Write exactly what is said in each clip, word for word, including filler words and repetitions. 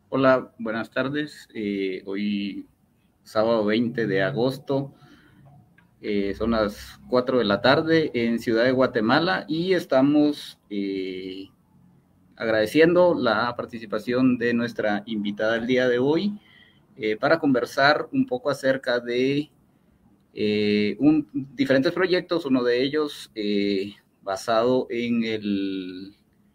Hola, buenas tardes. Eh, hoy, sábado veinte de agosto, eh, son las cuatro de la tarde en Ciudad de Guatemala y estamos eh, agradeciendo la participación de nuestra invitada el día de hoy eh, para conversar un poco acerca de eh, un, diferentes proyectos, uno de ellos eh, basado en el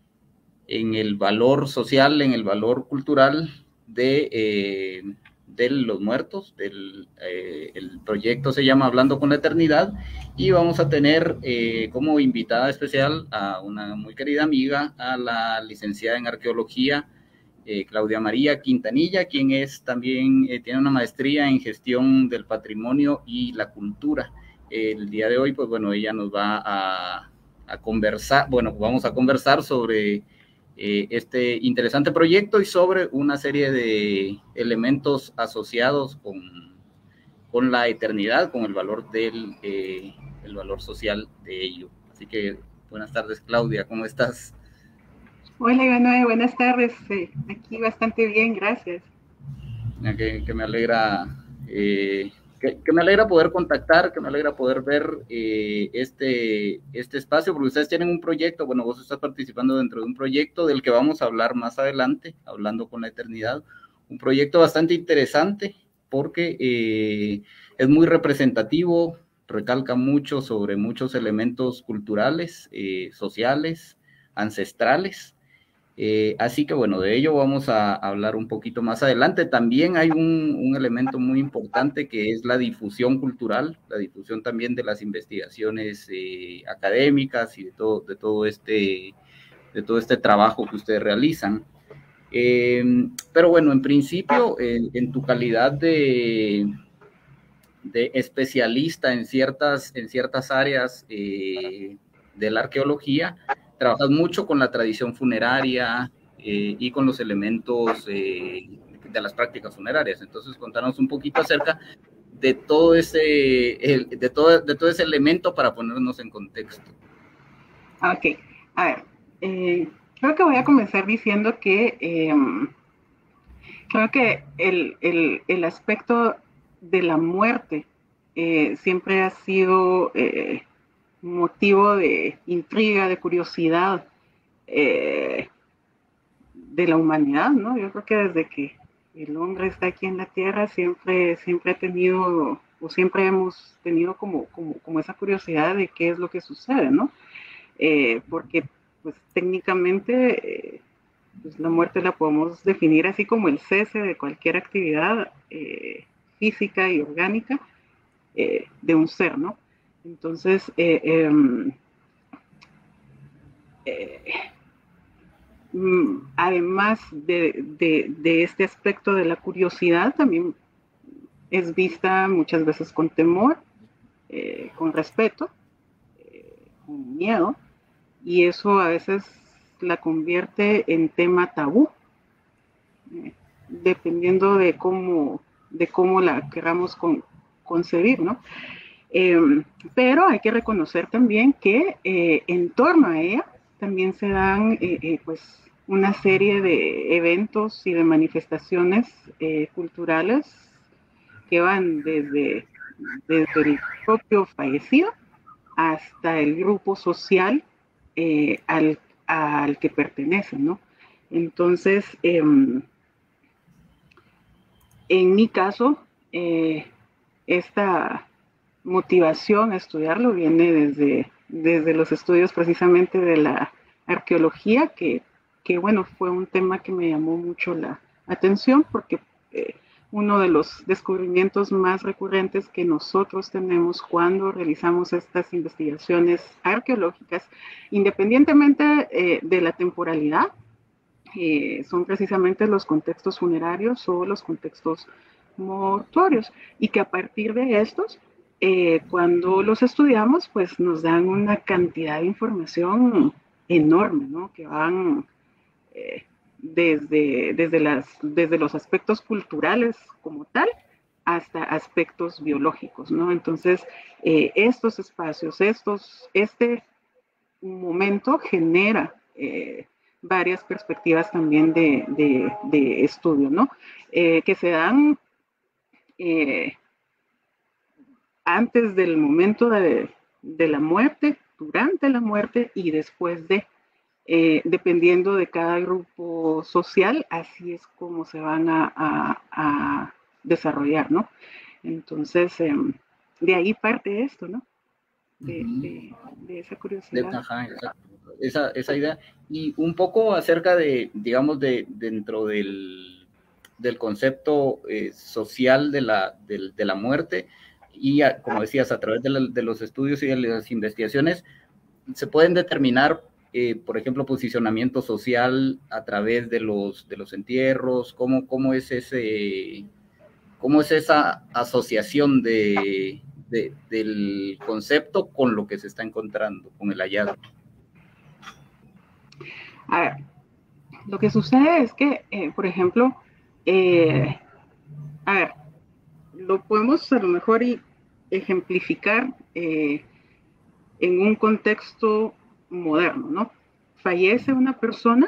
en el valor social, en el valor cultural de, eh, de los muertos. Del, eh, el proyecto se llama Hablando con la Eternidad y vamos a tener eh, como invitada especial a una muy querida amiga, a la licenciada en arqueología, eh, Claudia María Quintanilla, quien es también, eh, tiene una maestría en gestión del patrimonio y la cultura. El día de hoy, pues bueno, ella nos va a, a conversar, bueno, vamos a conversar sobre eh, este interesante proyecto y sobre una serie de elementos asociados con, con la eternidad, con el valor del eh, el valor social de ello. Así que buenas tardes, Claudia, ¿cómo estás? Hola, Ivanoe, buenas tardes. Eh, aquí bastante bien, gracias. Que, que me alegra eh, que, que, me alegra poder contactar, que me alegra poder ver eh, este, este espacio, porque ustedes tienen un proyecto, bueno, vos estás participando dentro de un proyecto del que vamos a hablar más adelante, Hablando con la Eternidad, un proyecto bastante interesante porque eh, es muy representativo, recalca mucho sobre muchos elementos culturales, eh, sociales, ancestrales. Eh, así que bueno, de ello vamos a hablar un poquito más adelante. También hay un, un, elemento muy importante que es la difusión cultural, la difusión también de las investigaciones eh, académicas y de todo, de, todo este, de todo este trabajo que ustedes realizan. Eh, pero bueno, en principio, en, en tu calidad de, de, especialista en ciertas, en ciertas áreas eh, de la arqueología, trabajas mucho con la tradición funeraria eh, y con los elementos eh, de las prácticas funerarias. Entonces, contanos un poquito acerca de todo ese, el, de, todo, de todo ese elemento para ponernos en contexto. Ok, a ver, eh, creo que voy a comenzar diciendo que eh, creo que el, el, el, aspecto de la muerte eh, siempre ha sido eh, motivo de intriga, de curiosidad eh, de la humanidad, ¿no? Yo creo que desde que el hombre está aquí en la Tierra siempre, siempre ha tenido, o siempre hemos tenido como, como, como esa curiosidad de qué es lo que sucede, ¿no? Eh, porque pues técnicamente eh, pues, la muerte la podemos definir así como el cese de cualquier actividad eh, física y orgánica eh, de un ser, ¿no? Entonces, eh, eh, eh, además de, de, de, este aspecto de la curiosidad, también es vista muchas veces con temor, eh, con respeto, eh, con miedo, y eso a veces la convierte en tema tabú, eh, dependiendo de cómo, de cómo la queramos con, concebir, ¿no? Eh, pero hay que reconocer también que eh, en torno a ella también se dan eh, eh, pues una serie de eventos y de manifestaciones eh, culturales que van desde, desde el propio fallecido hasta el grupo social eh, al, al, que pertenece, ¿no? Entonces, eh, en mi caso, eh, esta motivación a estudiarlo viene desde, desde los estudios precisamente de la arqueología, que, que bueno, fue un tema que me llamó mucho la atención porque eh, uno de los descubrimientos más recurrentes que nosotros tenemos cuando realizamos estas investigaciones arqueológicas, independientemente eh, de la temporalidad, eh, son precisamente los contextos funerarios o los contextos mortuorios, y que a partir de estos, eh, cuando los estudiamos, pues nos dan una cantidad de información enorme, ¿no? Que van eh, desde, desde, las, desde los aspectos culturales como tal hasta aspectos biológicos, ¿no? Entonces, eh, estos espacios, estos, este momento genera eh, varias perspectivas también de, de, de estudio, ¿no? Eh, que se dan eh, antes del momento de, de la muerte, durante la muerte y después de, eh, dependiendo de cada grupo social, así es como se van a, a, a desarrollar, ¿no? Entonces, eh, de ahí parte esto, ¿no? De, Uh-huh. de, de esa curiosidad. De, ajá, esa, esa idea. Y un poco acerca de, digamos, de dentro del, del concepto eh, social de la, de, de la muerte, y a, como decías, a través de, la, de los estudios y de las investigaciones, se pueden determinar, eh, por ejemplo, posicionamiento social a través de los, de los entierros, cómo, cómo es ese, cómo es esa asociación de, de, del concepto con lo que se está encontrando, con el hallazgo. A ver, lo que sucede es que, eh, por ejemplo, eh, a ver, lo podemos a lo mejor y ejemplificar eh, en un contexto moderno, ¿no? Fallece una persona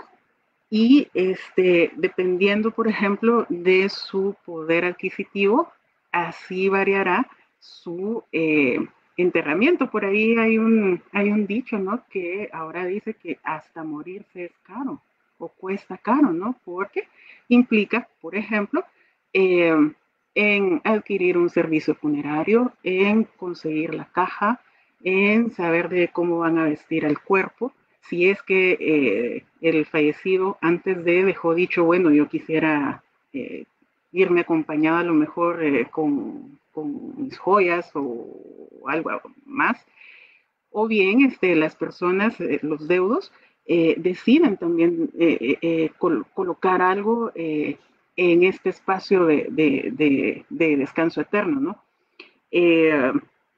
y este, dependiendo, por ejemplo, de su poder adquisitivo, así variará su eh, enterramiento. Por ahí hay un, hay un dicho, ¿no? Que ahora dice que hasta morirse es caro o cuesta caro, ¿no? Porque implica, por ejemplo, eh, en adquirir un servicio funerario, en conseguir la caja, en saber de cómo van a vestir al cuerpo. Si es que eh, el fallecido antes de dejó dicho, bueno, yo quisiera eh, irme acompañado a lo mejor eh, con, con, mis joyas o algo más, o bien este, las personas, eh, los deudos, eh, deciden también eh, eh, col colocar algo eh, en este espacio de, de, de, de descanso eterno, ¿no? Eh,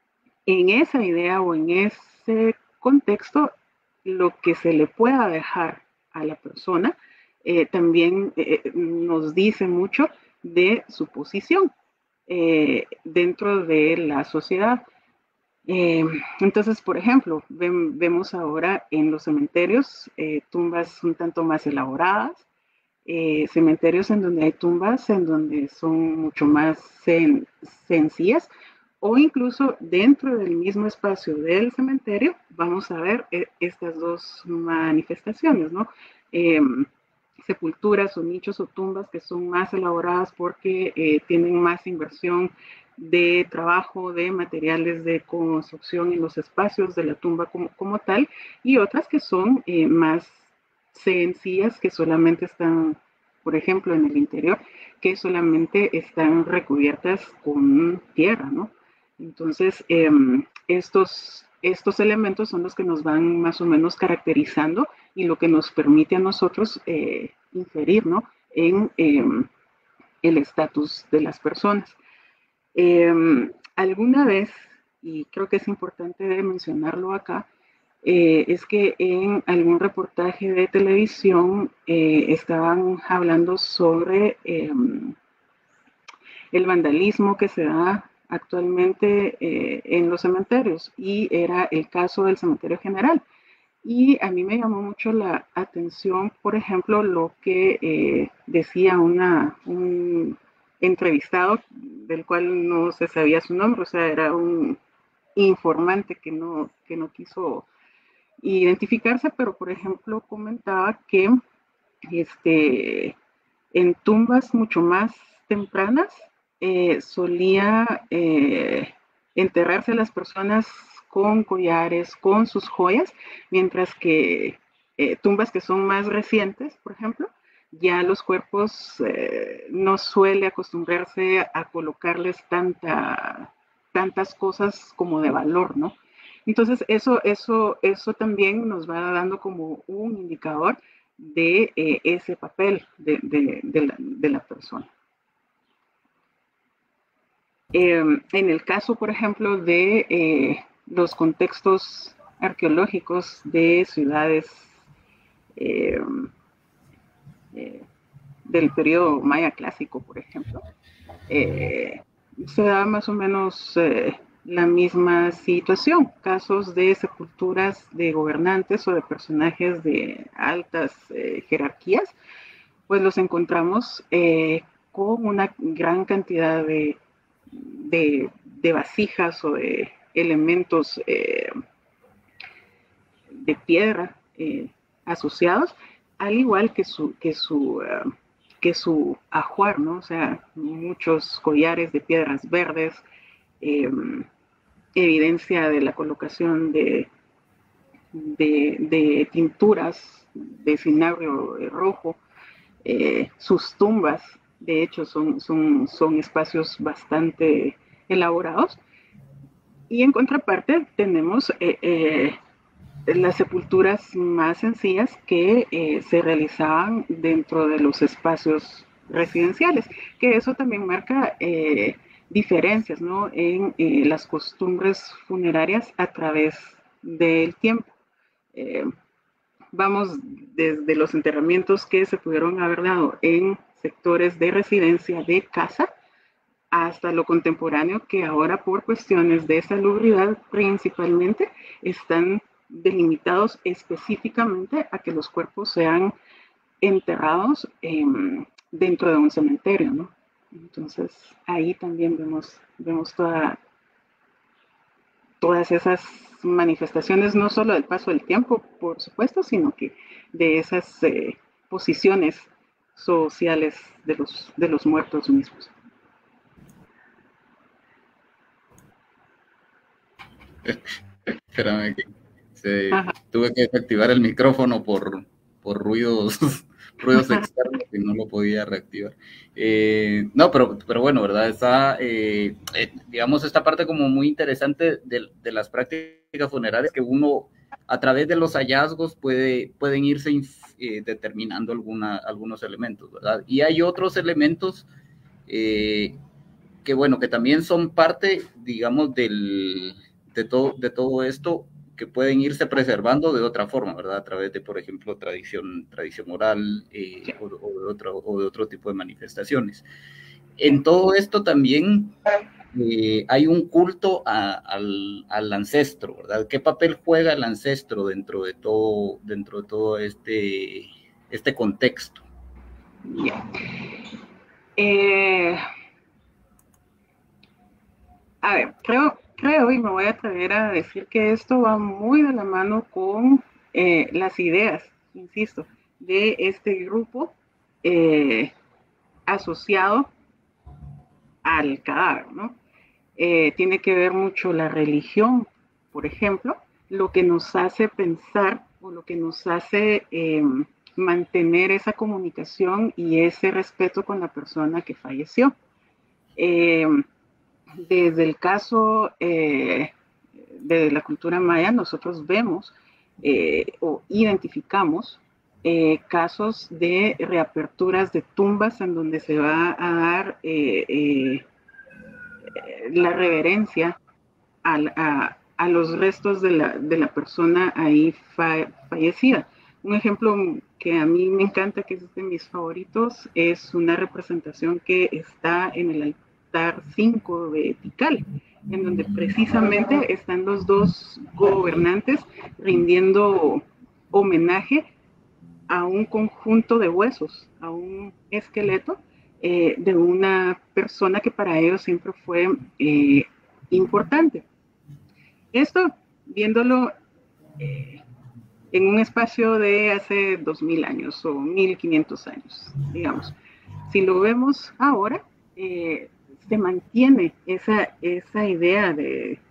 en esa idea o en ese contexto, lo que se le pueda dejar a la persona eh, también eh, nos dice mucho de su posición eh, dentro de la sociedad. Eh, entonces, por ejemplo, ven, vemos ahora en los cementerios eh, tumbas un tanto más elaboradas, eh, cementerios en donde hay tumbas en donde son mucho más sen sencillas, o incluso dentro del mismo espacio del cementerio vamos a ver eh, estas dos manifestaciones, ¿no? Eh, sepulturas o nichos o tumbas que son más elaboradas porque eh, tienen más inversión de trabajo, de materiales de construcción en los espacios de la tumba como, como tal, y otras que son eh, más sencillas, que solamente están, por ejemplo, en el interior, que solamente están recubiertas con tierra, ¿no? Entonces, eh, estos, estos elementos son los que nos van más o menos caracterizando y lo que nos permite a nosotros eh, inferir, ¿no? En eh, el estatus de las personas. Eh, alguna vez, y creo que es importante mencionarlo acá, eh, es que en algún reportaje de televisión eh, estaban hablando sobre eh, el vandalismo que se da actualmente eh, en los cementerios, y era el caso del cementerio general. Y a mí me llamó mucho la atención, por ejemplo, lo que eh, decía una, un entrevistado del cual no se sabía su nombre, o sea, era un informante que no, que no quiso identificarse, pero por ejemplo comentaba que este, en tumbas mucho más tempranas eh, solía eh, enterrarse a las personas con collares, con sus joyas, mientras que eh, tumbas que son más recientes, por ejemplo, ya los cuerpos eh, no suele acostumbrarse a colocarles tanta, tantas cosas como de valor, ¿no? Entonces, eso, eso, eso también nos va dando como un indicador de eh, ese papel de, de, de, la, de la persona. Eh, en el caso, por ejemplo, de eh, los contextos arqueológicos de ciudades eh, eh, del periodo maya clásico, por ejemplo, eh, se da más o menos eh, la misma situación, casos de sepulturas de gobernantes o de personajes de altas eh, jerarquías, pues los encontramos eh, con una gran cantidad de, de, de vasijas o de elementos eh, de piedra eh, asociados, al igual que su, que su, uh, que su ajuar, ¿no? O sea, muchos collares de piedras verdes, eh, evidencia de la colocación de, de, de tinturas de cinabrio rojo, eh, sus tumbas, de hecho, son, son, son espacios bastante elaborados. Y en contraparte tenemos eh, eh, las sepulturas más sencillas que eh, se realizaban dentro de los espacios residenciales, que eso también marca eh, diferencias, ¿no? en eh, las costumbres funerarias a través del tiempo. Eh, vamos desde los enterramientos que se pudieron haber dado en sectores de residencia de casa hasta lo contemporáneo, que ahora por cuestiones de salubridad principalmente están delimitados específicamente a que los cuerpos sean enterrados eh, dentro de un cementerio, ¿no? Entonces ahí también vemos, vemos toda, todas esas manifestaciones, no solo del paso del tiempo, por supuesto, sino que de esas eh, posiciones sociales de los, de los muertos mismos. Espérame, que se, tuve que desactivar el micrófono por, por ruidos, ruidos externos y no lo podía reactivar. Eh, no, pero, pero bueno, ¿verdad? Está, eh, eh, digamos, esta parte como muy interesante de, de las prácticas funerarias, que uno a través de los hallazgos puede, pueden irse eh, determinando alguna, algunos elementos, ¿verdad? Y hay otros elementos eh, que, bueno, que también son parte, digamos, del... De todo, de todo esto, que pueden irse preservando de otra forma, ¿verdad? A través de, por ejemplo, tradición, tradición oral eh, o, o, de otro, o de otro tipo de manifestaciones. En todo esto también eh, hay un culto a, al, al ancestro, ¿verdad? ¿Qué papel juega el ancestro dentro de todo, dentro de todo este, este contexto? Yeah. Eh, a ver, creo, creo y me voy a atrever a decir que esto va muy de la mano con eh, las ideas, insisto, de este grupo eh, asociado al cadáver, ¿no? Eh, tiene que ver mucho la religión, por ejemplo, lo que nos hace pensar o lo que nos hace eh, mantener esa comunicación y ese respeto con la persona que falleció. Eh, desde el caso eh, de la cultura maya, nosotros vemos eh, o identificamos eh, casos de reaperturas de tumbas en donde se va a dar eh, eh, la reverencia a, a, a, los restos de la, de la persona ahí fa, fallecida. Un ejemplo que a mí me encanta, que es de mis favoritos, es una representación que está en el altar cinco de Tikal, en donde precisamente están los dos gobernantes rindiendo homenaje a un conjunto de huesos, a un esqueleto eh, de una persona que para ellos siempre fue eh, importante. Esto, viéndolo eh, en un espacio de hace dos mil años o mil quinientos años, digamos. Si lo vemos ahora, eh, se mantiene esa, esa idea de,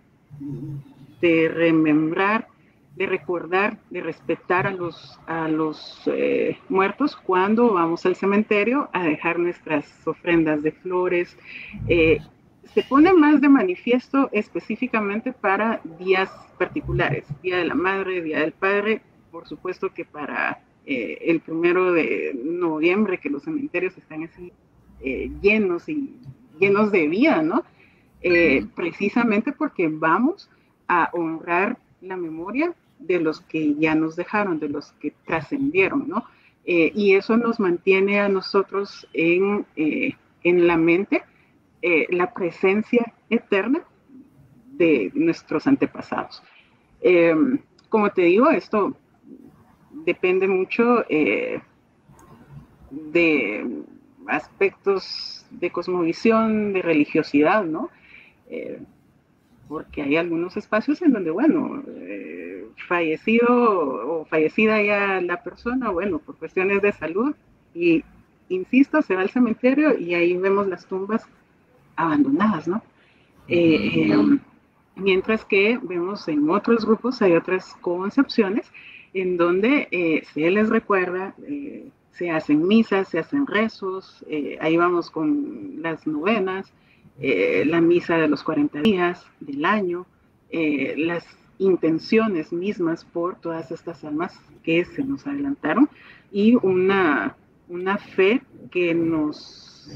de remembrar, de recordar, de respetar a los, a los eh, muertos cuando vamos al cementerio a dejar nuestras ofrendas de flores. Eh, se pone más de manifiesto específicamente para días particulares, Día de la Madre, Día del Padre, por supuesto que para eh, el primero de noviembre, que los cementerios están así eh, llenos y llenos de vida, ¿no? Eh, precisamente porque vamos a honrar la memoria de los que ya nos dejaron, de los que trascendieron, ¿no? Eh, y eso nos mantiene a nosotros en, eh, en la mente eh, la presencia eterna de nuestros antepasados. Eh, como te digo, esto depende mucho eh, de aspectos de cosmovisión, de religiosidad, ¿no? Eh, porque hay algunos espacios en donde, bueno, eh, fallecido o fallecida ya la persona, bueno, por cuestiones de salud, y insisto, se va al cementerio y ahí vemos las tumbas abandonadas, ¿no? Eh, eh, mientras que vemos en otros grupos hay otras concepciones en donde eh, se les recuerda, eh, se hacen misas, se hacen rezos, eh, ahí vamos con las novenas, eh, la misa de los cuarenta días del año, eh, las intenciones mismas por todas estas almas que se nos adelantaron y una, una fe que nos,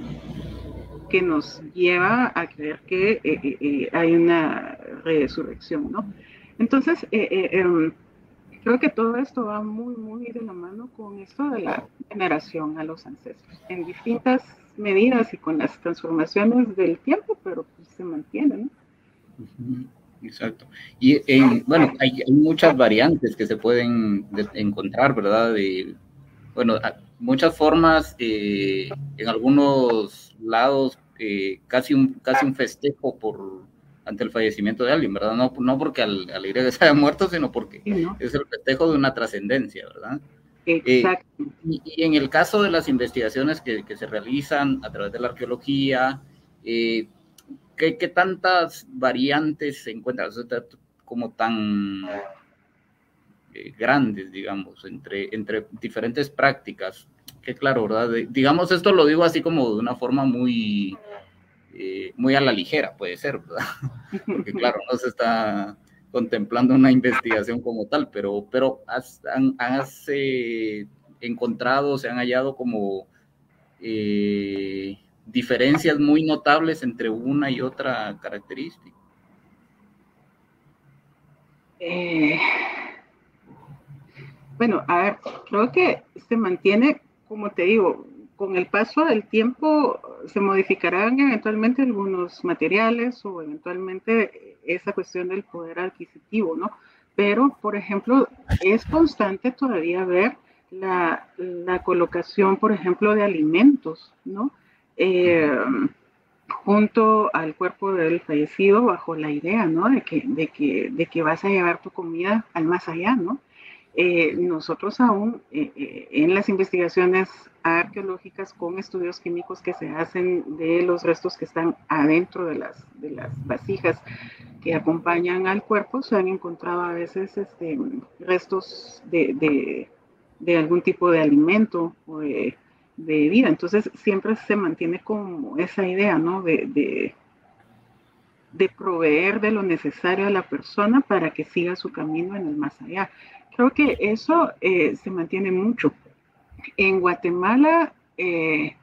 que nos lleva a creer que eh, eh, eh, hay una resurrección, ¿no? Entonces, eh, eh, eh, creo que todo esto va muy, muy de la mano con esto de la veneración a los ancestros, en distintas medidas y con las transformaciones del tiempo, pero pues se mantiene, ¿no? Exacto. Y en, bueno, hay, hay muchas variantes que se pueden de, encontrar, ¿verdad? De, bueno, muchas formas, eh, en algunos lados, eh, casi, un, casi un festejo por ante el fallecimiento de alguien, ¿verdad? No, no porque al, a la iglesia se haya muerto, sino porque sí, ¿no? Es el festejo de una trascendencia, ¿verdad? Exacto. Eh, y, y en el caso de las investigaciones que, que se realizan a través de la arqueología, eh, ¿qué, ¿qué tantas variantes se encuentran? O sea, como tan eh, grandes, digamos, entre, entre diferentes prácticas. Que claro, ¿verdad? De, digamos, esto lo digo así como de una forma muy... Eh, muy a la ligera, puede ser, ¿verdad? Porque claro, no se está contemplando una investigación como tal, pero, pero has, han, has eh, encontrado, se han hallado como eh, diferencias muy notables entre una y otra característica. Eh, bueno, a ver, creo que se mantiene, como te digo, con el paso del tiempo se modificarán eventualmente algunos materiales o eventualmente esa cuestión del poder adquisitivo, ¿no? Pero, por ejemplo, es constante todavía ver la, la colocación, por ejemplo, de alimentos, ¿no? Eh, junto al cuerpo del fallecido bajo la idea, ¿no? De que, de que, de que vas a llevar tu comida al más allá, ¿no? Eh, nosotros aún eh, eh, en las investigaciones arqueológicas con estudios químicos que se hacen de los restos que están adentro de las, de las vasijas que acompañan al cuerpo, se han encontrado a veces este, restos de, de, de algún tipo de alimento o de, de vida. Entonces siempre se mantiene como esa idea, ¿no? De, de, de proveer de lo necesario a la persona para que siga su camino en el más allá. Creo que eso eh, se mantiene mucho. En Guatemala, eh,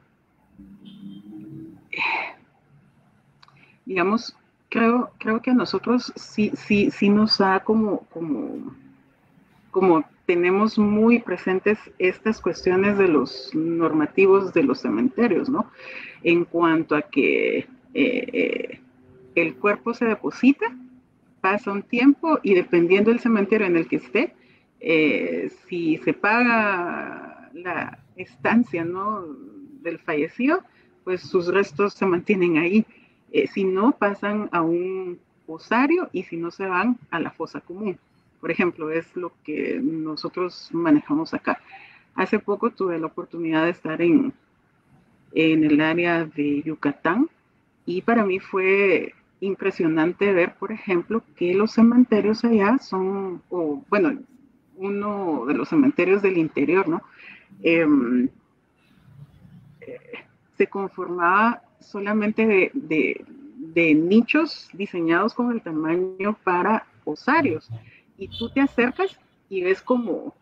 digamos, creo, creo que a nosotros sí, sí, sí nos da como, como, como tenemos muy presentes estas cuestiones de los normativos de los cementerios, ¿no? En cuanto a que eh, eh, el cuerpo se deposita, pasa un tiempo y dependiendo del cementerio en el que esté, eh, si se paga la estancia, ¿no?, del fallecido, pues sus restos se mantienen ahí. Eh, si no, pasan a un osario y si no, se van a la fosa común. Por ejemplo, es lo que nosotros manejamos acá. Hace poco tuve la oportunidad de estar en, en el área de Yucatán y para mí fue impresionante ver, por ejemplo, que los cementerios allá son, o bueno, uno de los cementerios del interior, ¿no? Eh, eh, se conformaba solamente de, de, de nichos diseñados con el tamaño para osarios. Y tú te acercas y ves como,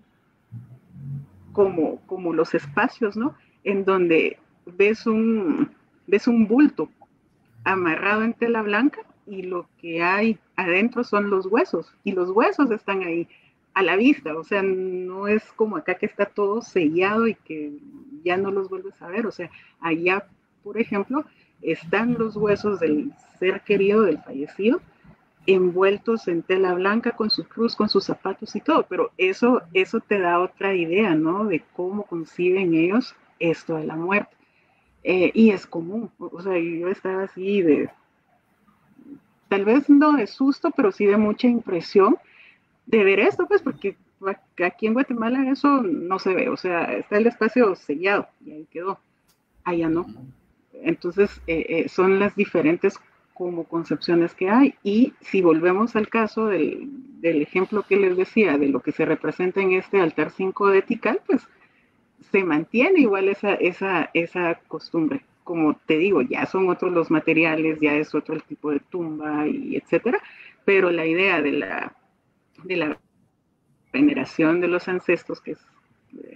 como, como los espacios, ¿no? En donde ves un, ves un bulto amarrado en tela blanca y lo que hay adentro son los huesos y los huesos están ahí a la vista, o sea, no es como acá que está todo sellado y que ya no los vuelves a ver, o sea, allá, por ejemplo, están los huesos del ser querido, del fallecido, envueltos en tela blanca con su cruz, con sus zapatos y todo, pero eso, eso te da otra idea, ¿no? De cómo conciben ellos esto de la muerte. Eh, y es común, o sea, yo estaba así de, tal vez no de susto, pero sí de mucha impresión de ver esto, pues, porque aquí en Guatemala eso no se ve, o sea, está el espacio sellado y ahí quedó, allá no. Entonces, eh, eh, son las diferentes como concepciones que hay. Y si volvemos al caso del, del, ejemplo que les decía, de lo que se representa en este altar cinco de Tikal, pues se mantiene igual esa, esa, esa costumbre. Como te digo, ya son otros los materiales, ya es otro el tipo de tumba, y etcétera. Pero la idea de la, de la veneración de los ancestros, que es eh,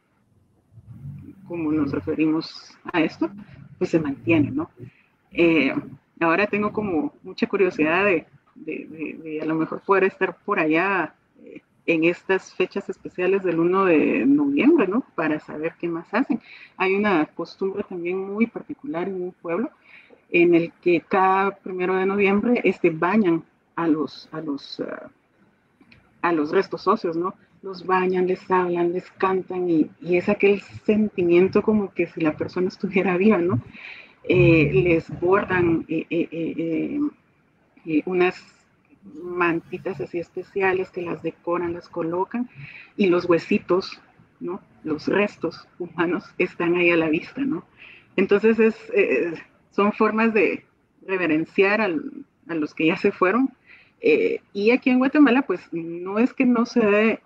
como nos referimos a esto, pues se mantiene, ¿no? Eh, ahora tengo como mucha curiosidad de, de, de, de, a lo mejor poder estar por allá eh, en estas fechas especiales del uno de noviembre, ¿no? Para saber qué más hacen. Hay una costumbre también muy particular en un pueblo en el que cada primero de noviembre este, bañan a los, a los, uh, a los restos óseos, ¿no? Los bañan, les hablan, les cantan y, y es aquel sentimiento como que si la persona estuviera viva, ¿no? Eh, les bordan eh, eh, eh, eh, unas mantitas así especiales que las decoran, las colocan y los huesitos, ¿no? Los restos humanos están ahí a la vista, ¿no? Entonces es, eh, son formas de reverenciar al, a los que ya se fueron. Eh, y aquí en Guatemala, pues no es que no se dé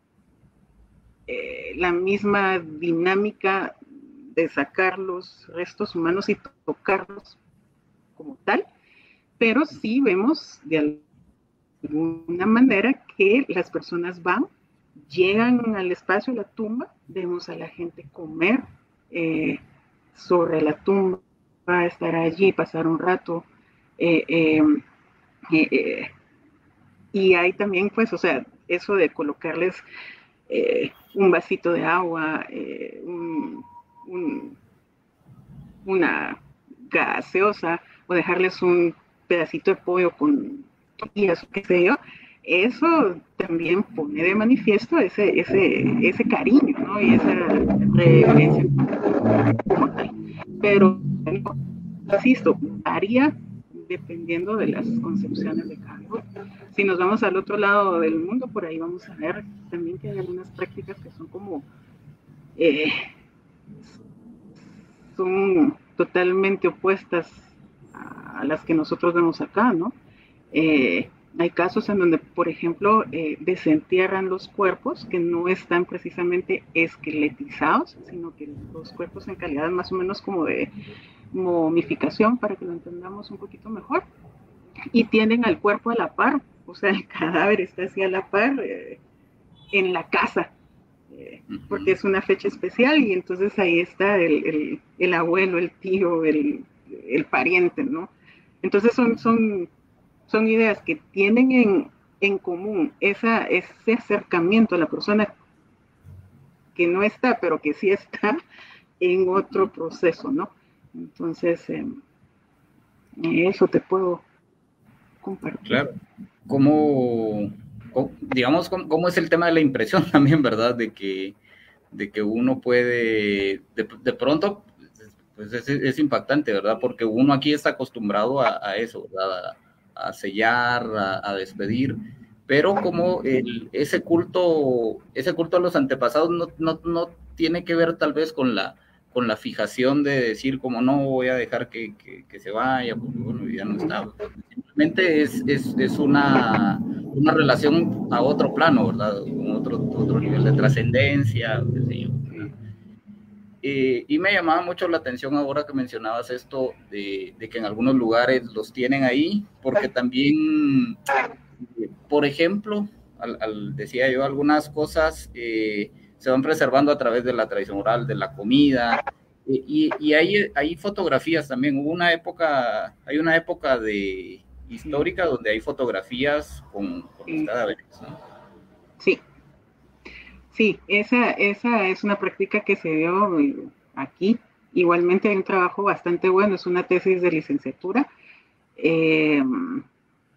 eh, la misma dinámica de sacar los restos humanos y tocarlos como tal, pero sí vemos de alguna manera que las personas van, llegan al espacio de la tumba, vemos a la gente comer eh, sobre la tumba, estar allí, pasar un rato, eh, eh, eh, y hay también, pues, o sea, eso de colocarles eh, un vasito de agua, eh, un, un, una gaseosa o dejarles un pedacito de pollo con tortillas, qué sé yo, eso también pone de manifiesto ese, ese, ese cariño, ¿no? Y esa reverencia como tal. Pero, insisto, varía dependiendo de las concepciones de cada uno. Si nos vamos al otro lado del mundo, por ahí vamos a ver también que hay algunas prácticas que son como eh, son totalmente opuestas a las que nosotros vemos acá, ¿no? Eh, hay casos en donde, por ejemplo, eh, desentierran los cuerpos que no están precisamente esqueletizados, sino que los cuerpos en calidad más o menos como de momificación, para que lo entendamos un poquito mejor, y tienden al cuerpo a la par, o sea, el cadáver está así a la par eh, en la casa, eh, porque es una fecha especial y entonces ahí está el, el, el abuelo, el tío, el, el pariente, ¿no? Entonces son, son, son ideas que tienen en, en común esa, ese acercamiento a la persona que no está, pero que sí está en otro proceso, ¿no? Entonces, eh, eso te puedo compartir. Claro. ¿Cómo, cómo digamos, cómo, cómo, es el tema de la impresión también, verdad? De que, de que uno puede, de, de pronto, pues es, es impactante, ¿verdad? Porque uno aquí está acostumbrado a, a eso, ¿verdad? A, a sellar, a, a despedir, pero como el, ese culto, ese culto a los antepasados no, no, no tiene que ver tal vez con la con la fijación de decir como no voy a dejar que, que, que se vaya, porque bueno, ya no está. Simplemente es, es, es una, una relación a otro plano, ¿verdad? Con otro, otro nivel de trascendencia, qué sé yo. Eh, y me llamaba mucho la atención ahora que mencionabas esto de, de que en algunos lugares los tienen ahí, porque también, eh, por ejemplo, al, al, decía yo, algunas cosas eh, se van preservando a través de la tradición oral, de la comida, eh, y, y hay, hay fotografías también. Hubo una época, hay una época de histórica donde hay fotografías con, con los cadáveres, ¿no? Sí, sí, esa, esa es una práctica que se dio aquí. Igualmente hay un trabajo bastante bueno, es una tesis de licenciatura, eh,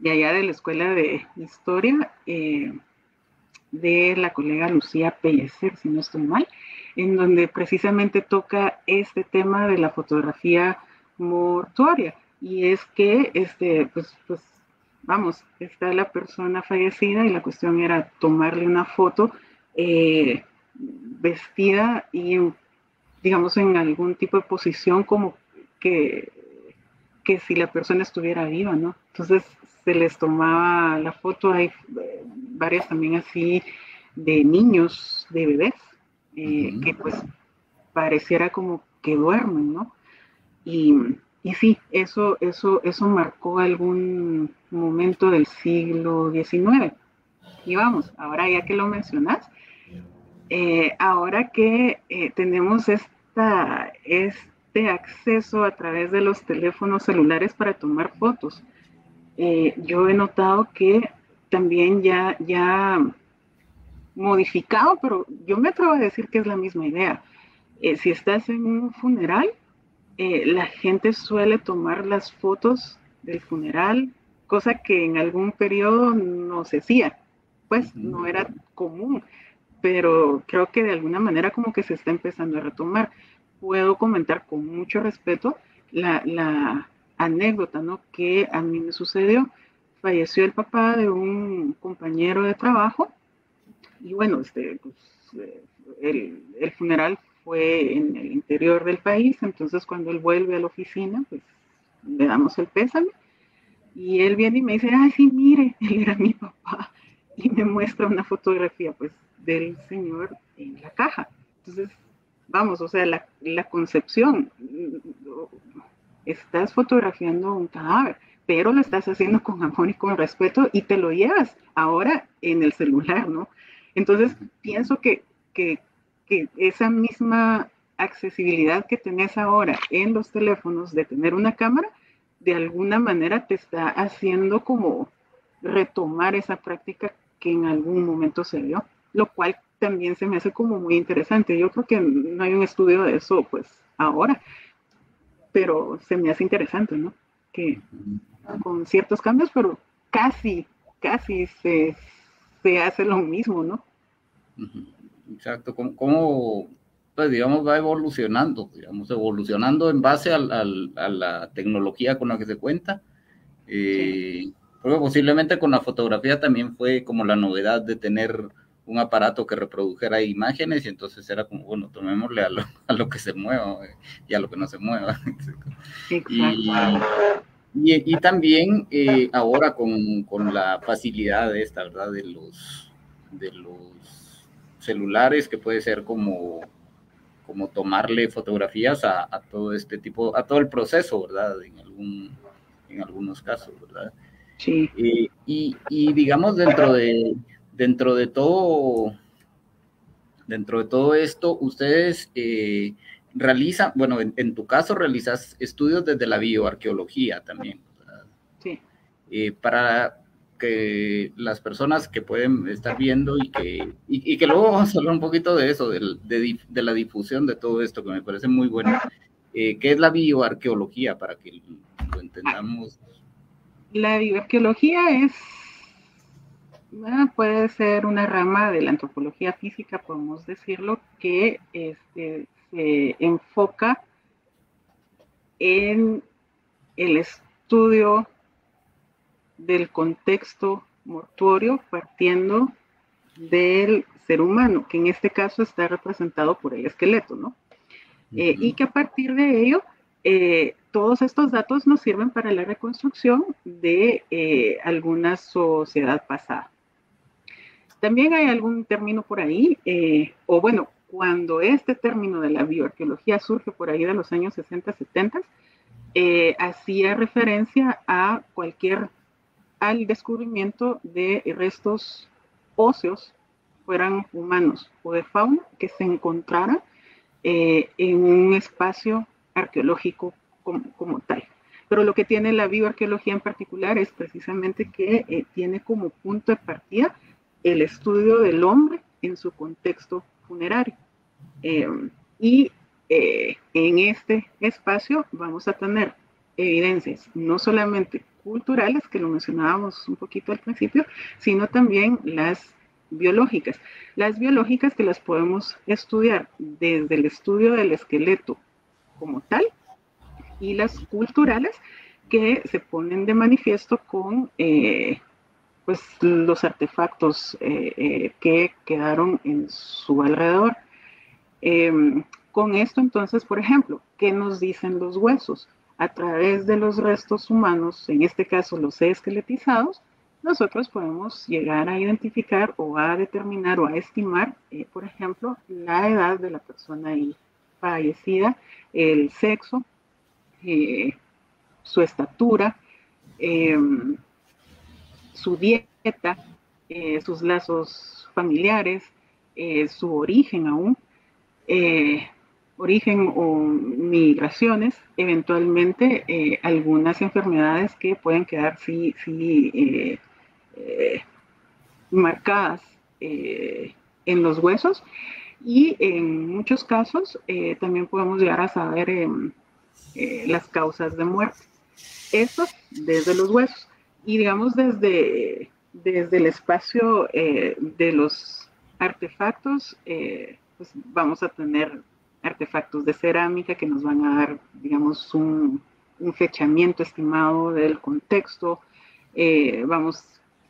de allá de la Escuela de Historia, eh, de la colega Lucía Pellecer, si no estoy mal, en donde precisamente toca este tema de la fotografía mortuoria. Y es que, este, pues, pues, vamos, está la persona fallecida y la cuestión era tomarle una foto eh, vestida y, digamos, en algún tipo de posición como que, que si la persona estuviera viva, ¿no? Entonces se les tomaba la foto, hay varias también así de niños, de bebés, eh, Ujú. que pues pareciera como que duermen, ¿no? Y, y sí, eso, eso, eso marcó algún momento del siglo diecinueve. Y vamos, ahora ya que lo mencionas, eh, ahora que eh, tenemos esta, este acceso a través de los teléfonos celulares para tomar fotos, eh, yo he notado que también ya, ya modificado, pero yo me atrevo a decir que es la misma idea. Eh, si estás en un funeral, eh, la gente suele tomar las fotos del funeral, cosa que en algún periodo no se hacía, pues Ujú. no era común, pero creo que de alguna manera como que se está empezando a retomar. Puedo comentar con mucho respeto la, la anécdota, ¿no? Que a mí me sucedió. Falleció el papá de un compañero de trabajo y bueno, este, pues, eh, el, el funeral fue en el interior del país, entonces cuando él vuelve a la oficina, pues le damos el pésame y él viene y me dice, ay, sí, mire, él era mi papá y me muestra una fotografía pues del señor en la caja. Entonces, vamos, o sea, la, la concepción, estás fotografiando un cadáver, pero lo estás haciendo con amor y con respeto y te lo llevas ahora en el celular, ¿no? Entonces, pienso que, que, que esa misma accesibilidad que tenés ahora en los teléfonos de tener una cámara, de alguna manera te está haciendo como retomar esa práctica que en algún momento se dio, lo cual también se me hace como muy interesante. Yo creo que no hay un estudio de eso pues ahora, pero se me hace interesante, ¿no? Que con ciertos cambios, pero casi, casi se, se hace lo mismo, ¿no? Ujú. Exacto, cómo, cómo, pues digamos, va evolucionando, digamos, evolucionando en base al, al, a la tecnología con la que se cuenta. Sí. Eh, creo que posiblemente con la fotografía también fue como la novedad de tener un aparato que reprodujera imágenes y entonces era como, bueno, tomémosle a lo, a lo que se mueva eh, y a lo que no se mueva. Exacto. y, y, y también eh, ahora con, con la facilidad de esta, ¿verdad? De los, de los celulares, que puede ser como, como tomarle fotografías a, a todo este tipo, a todo el proceso, ¿verdad? En, algún, en algunos casos, ¿verdad? Sí. Eh, y, y digamos, dentro de, dentro de todo, dentro de todo esto, ustedes eh, realizan, bueno, en, en, tu caso realizas estudios desde la bioarqueología también, ¿verdad? Sí. Eh, para que las personas que pueden estar viendo y que, y, y que luego vamos a hablar un poquito de eso, de, de, de la difusión de todo esto, que me parece muy bueno. Eh, ¿Qué es la bioarqueología? Para que lo entendamos. La bioarqueología es, bueno, puede ser una rama de la antropología física, podemos decirlo, que este, se enfoca en el estudio del contexto mortuorio partiendo del ser humano, que en este caso está representado por el esqueleto, ¿no? Eh, y que a partir de ello, eh, todos estos datos nos sirven para la reconstrucción de eh, alguna sociedad pasada. También hay algún término por ahí, eh, o bueno, cuando este término de la bioarqueología surge por ahí de los años sesenta, setenta, eh, hacía referencia a cualquier, al descubrimiento de restos óseos, fueran humanos o de fauna, que se encontraran eh, en un espacio arqueológico como, como, tal. Pero lo que tiene la bioarqueología en particular es precisamente que eh, tiene como punto de partida el estudio del hombre en su contexto funerario. Eh, y eh, en este espacio vamos a tener evidencias, no solamente culturales, que lo mencionábamos un poquito al principio, sino también las biológicas. Las biológicas que las podemos estudiar desde el estudio del esqueleto como tal, y las culturales que se ponen de manifiesto con eh, pues, los artefactos eh, eh, que quedaron en su alrededor. Eh, con esto entonces, por ejemplo, ¿qué nos dicen los huesos? A través de los restos humanos, en este caso los esqueletizados, nosotros podemos llegar a identificar o a determinar o a estimar, eh, por ejemplo, la edad de la persona ahí fallecida, el sexo, eh, su estatura, eh, su dieta, eh, sus lazos familiares, eh, su origen aún, eh, origen o migraciones, eventualmente eh, algunas enfermedades que pueden quedar sí, sí eh, eh, marcadas eh, en los huesos, y en muchos casos eh, también podemos llegar a saber eh, eh, las causas de muerte. Esto desde los huesos. Y digamos desde, desde el espacio eh, de los artefactos, eh, pues vamos a tener artefactos de cerámica que nos van a dar, digamos, un, un fechamiento estimado del contexto. Eh, vamos,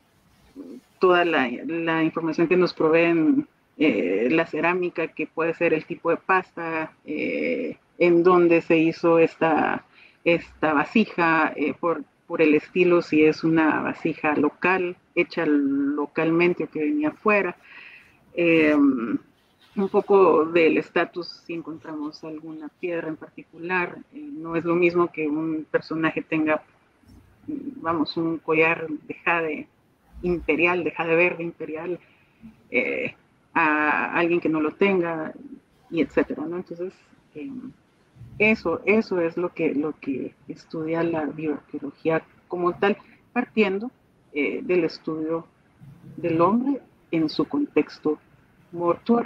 toda la, la, información que nos proveen eh, la cerámica, que puede ser el tipo de pasta, eh, en dónde se hizo esta, esta vasija, eh, por, por el estilo, si es una vasija local, hecha localmente o que venía afuera. Eh, un poco del estatus, si encontramos alguna piedra en particular. Eh, no es lo mismo que un personaje tenga, vamos, un collar de jade imperial, de jade verde imperial, eh, a alguien que no lo tenga, y etcétera, ¿no? Entonces, eh, eso, eso es lo que, lo que estudia la bioarqueología como tal, partiendo eh, del estudio del hombre en su contexto mortuorio.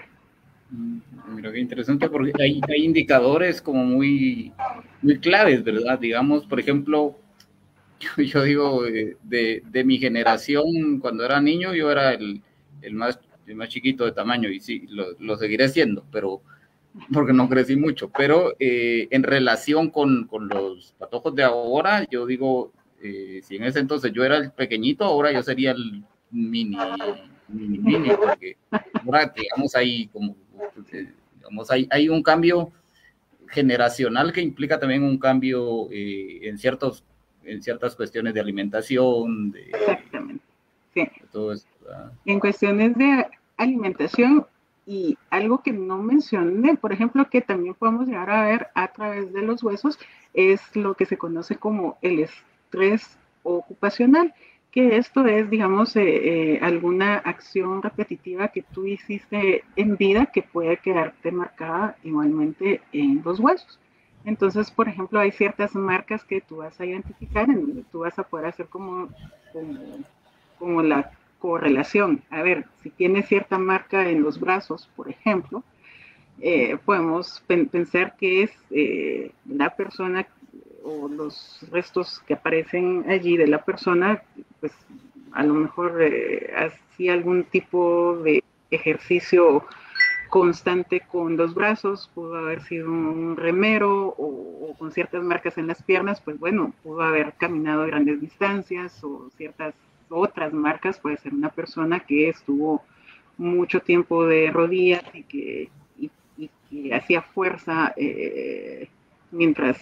Mira qué interesante, porque hay, hay indicadores como muy, muy claves, ¿verdad? Digamos, por ejemplo, yo, yo digo, de, de, de mi generación, cuando era niño, yo era el, el, más, el más chiquito de tamaño, y sí, lo, lo seguiré siendo, pero porque no crecí mucho, pero eh, en relación con, con los patojos de ahora, yo digo, eh, si en ese entonces yo era el pequeñito, ahora yo sería el mini, mini, mini, porque ahora, digamos, hay como, digamos, hay, hay un cambio generacional que implica también un cambio eh, en ciertos, en ciertas cuestiones de alimentación, de, Exactamente, sí. De todo esto, ¿verdad? En cuestiones de alimentación, y algo que no mencioné, por ejemplo, que también podemos llegar a ver a través de los huesos, es lo que se conoce como el estrés ocupacional, que esto es, digamos, eh, eh, alguna acción repetitiva que tú hiciste en vida que puede quedarte marcada igualmente en los huesos. Entonces, por ejemplo, hay ciertas marcas que tú vas a identificar, en donde tú vas a poder hacer como, como, como la correlación. A ver, si tiene cierta marca en los brazos, por ejemplo, eh, podemos pen pensar que es eh, la persona o los restos que aparecen allí de la persona, pues a lo mejor eh, hacía algún tipo de ejercicio constante con los brazos, pudo haber sido un remero, o, o con ciertas marcas en las piernas, pues bueno, pudo haber caminado grandes distancias, o ciertas otras marcas, puede ser una persona que estuvo mucho tiempo de rodillas y que, y, y que hacía fuerza eh, mientras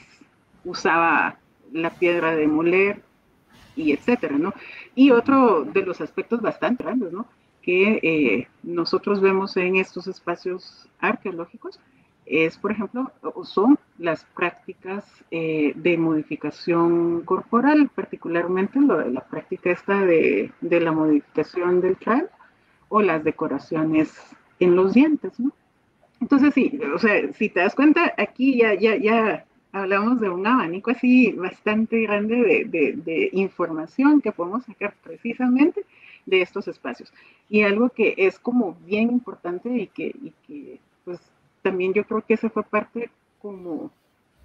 usaba la piedra de moler, y etcétera, ¿no? Y otro de los aspectos bastante grandes, ¿no?, que eh, nosotros vemos en estos espacios arqueológicos es, por ejemplo, son las prácticas eh, de modificación corporal, particularmente lo de la práctica esta de, de la modificación del cráneo, o las decoraciones en los dientes, ¿no? Entonces, sí, o sea, si te das cuenta, aquí ya, ya, ya hablamos de un abanico así bastante grande de, de, de información que podemos sacar precisamente de estos espacios. Y algo que es como bien importante, y que, y que pues también yo creo que eso fue parte como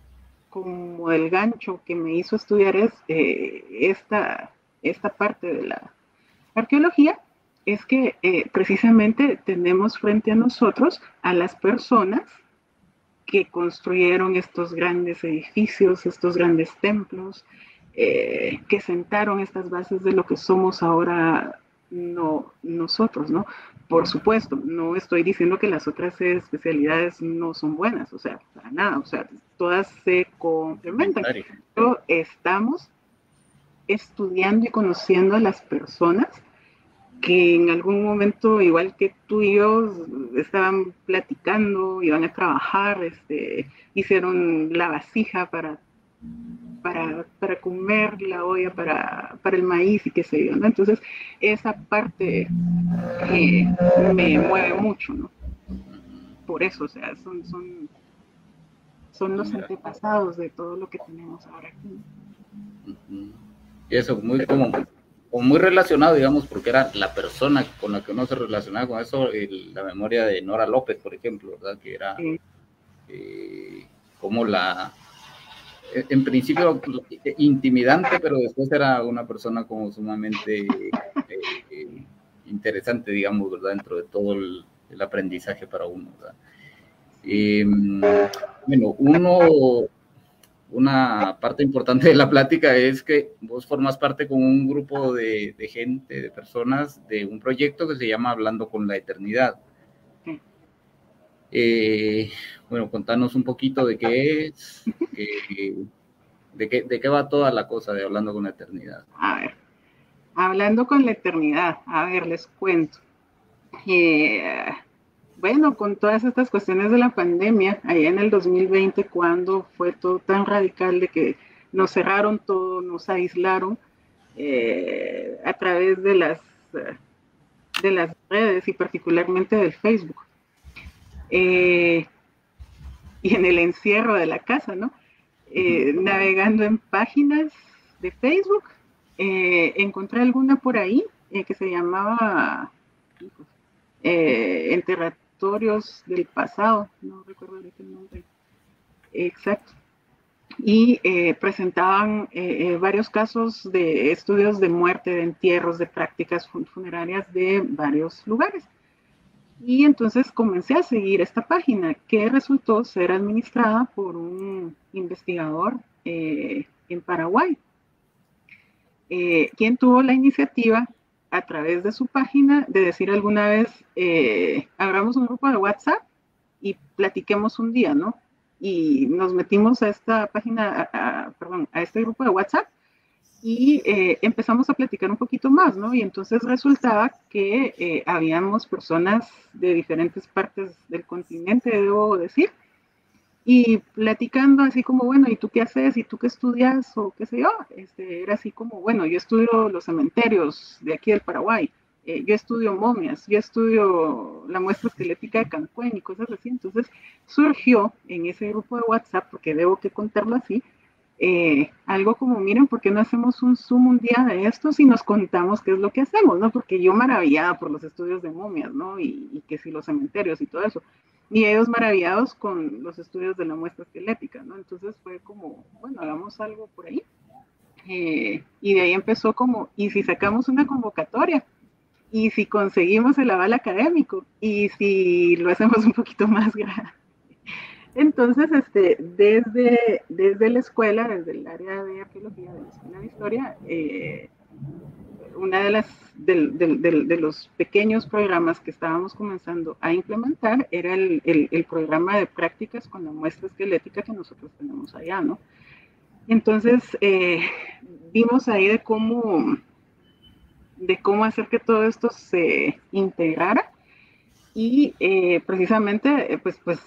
como el gancho que me hizo estudiar es, eh, esta, esta parte de la arqueología, es que eh, precisamente tenemos frente a nosotros a las personas que construyeron estos grandes edificios, estos grandes templos, eh, que sentaron estas bases de lo que somos ahora no, nosotros, ¿no? Por supuesto, no estoy diciendo que las otras especialidades no son buenas, o sea, para nada, o sea, todas se complementan, pero estamos estudiando y conociendo a las personas que en algún momento, igual que tú y yo, estaban platicando, iban a trabajar, este, hicieron la vasija para, para, para comer, la olla para, para el maíz y qué sé yo, ¿no? Entonces, esa parte eh, me mueve mucho, ¿no? Por eso, o sea, son, son, son los antepasados de todo lo que tenemos ahora aquí. Y eso, muy como... o muy relacionado, digamos, porque era la persona con la que uno se relacionaba con eso, el, la memoria de Nora López, por ejemplo, ¿verdad? Que era sí. eh, como la, en principio intimidante, pero después era una persona como sumamente eh, eh, interesante, digamos, ¿verdad? Dentro de todo el, el aprendizaje para uno, ¿verdad? Eh, bueno, uno... Una parte importante de la plática es que vos formas parte con un grupo de, de gente, de personas, de un proyecto que se llama Hablando con la Eternidad. Eh, bueno, contanos un poquito de qué es, que, de, qué, de qué va toda la cosa de Hablando con la Eternidad. A ver, Hablando con la Eternidad, a ver, les cuento. Eh, Bueno, con todas estas cuestiones de la pandemia, allá en el dos mil veinte, cuando fue todo tan radical de que nos cerraron todo, nos aislaron eh, a través de las, de las redes y particularmente del Facebook. Eh, y en el encierro de la casa, ¿no? Eh, navegando en páginas de Facebook, eh, encontré alguna por ahí eh, que se llamaba eh, Enterrar del pasado, no recuerdo ahorita el nombre exacto, y eh, presentaban eh, varios casos de estudios de muerte, de entierros, de prácticas funerarias de varios lugares. Y entonces comencé a seguir esta página que resultó ser administrada por un investigador eh, en Paraguay, eh, quien tuvo la iniciativa a través de su página de decir alguna vez, eh, abramos un grupo de WhatsApp y platiquemos un día, ¿no? Y nos metimos a esta página, a, a, perdón, a este grupo de WhatsApp y eh, empezamos a platicar un poquito más, ¿no? Y entonces resultaba que eh, habíamos personas de diferentes partes del continente, debo decir, y platicando así como, bueno, ¿y tú qué haces? ¿Y tú qué estudias? O qué sé yo. Este, era así como, bueno, yo estudio los cementerios de aquí del Paraguay, eh, yo estudio momias, yo estudio la muestra esquelética de Cancún y cosas así. Entonces surgió en ese grupo de WhatsApp, porque debo que contarlo así, eh, algo como, miren, ¿por qué no hacemos un Zoom un día de estos y nos contamos qué es lo que hacemos, ¿no? Porque yo maravillada por los estudios de momias, ¿no? Y, y que si los cementerios y todo eso. Y ellos maravillados con los estudios de la muestra esquelética, ¿no? Entonces fue como, bueno, hagamos algo por ahí. Eh, y de ahí empezó como, ¿y si sacamos una convocatoria? ¿Y si conseguimos el aval académico? ¿Y si lo hacemos un poquito más grande? Entonces, este, desde, desde la escuela, desde el área de arqueología, de la escuela de historia, eh, una de las de, de, de, de los pequeños programas que estábamos comenzando a implementar era el, el, el programa de prácticas con la muestra esquelética que nosotros tenemos allá, ¿no? Entonces, eh, vimos ahí de cómo, de cómo hacer que todo esto se integrara y eh, precisamente, pues, pues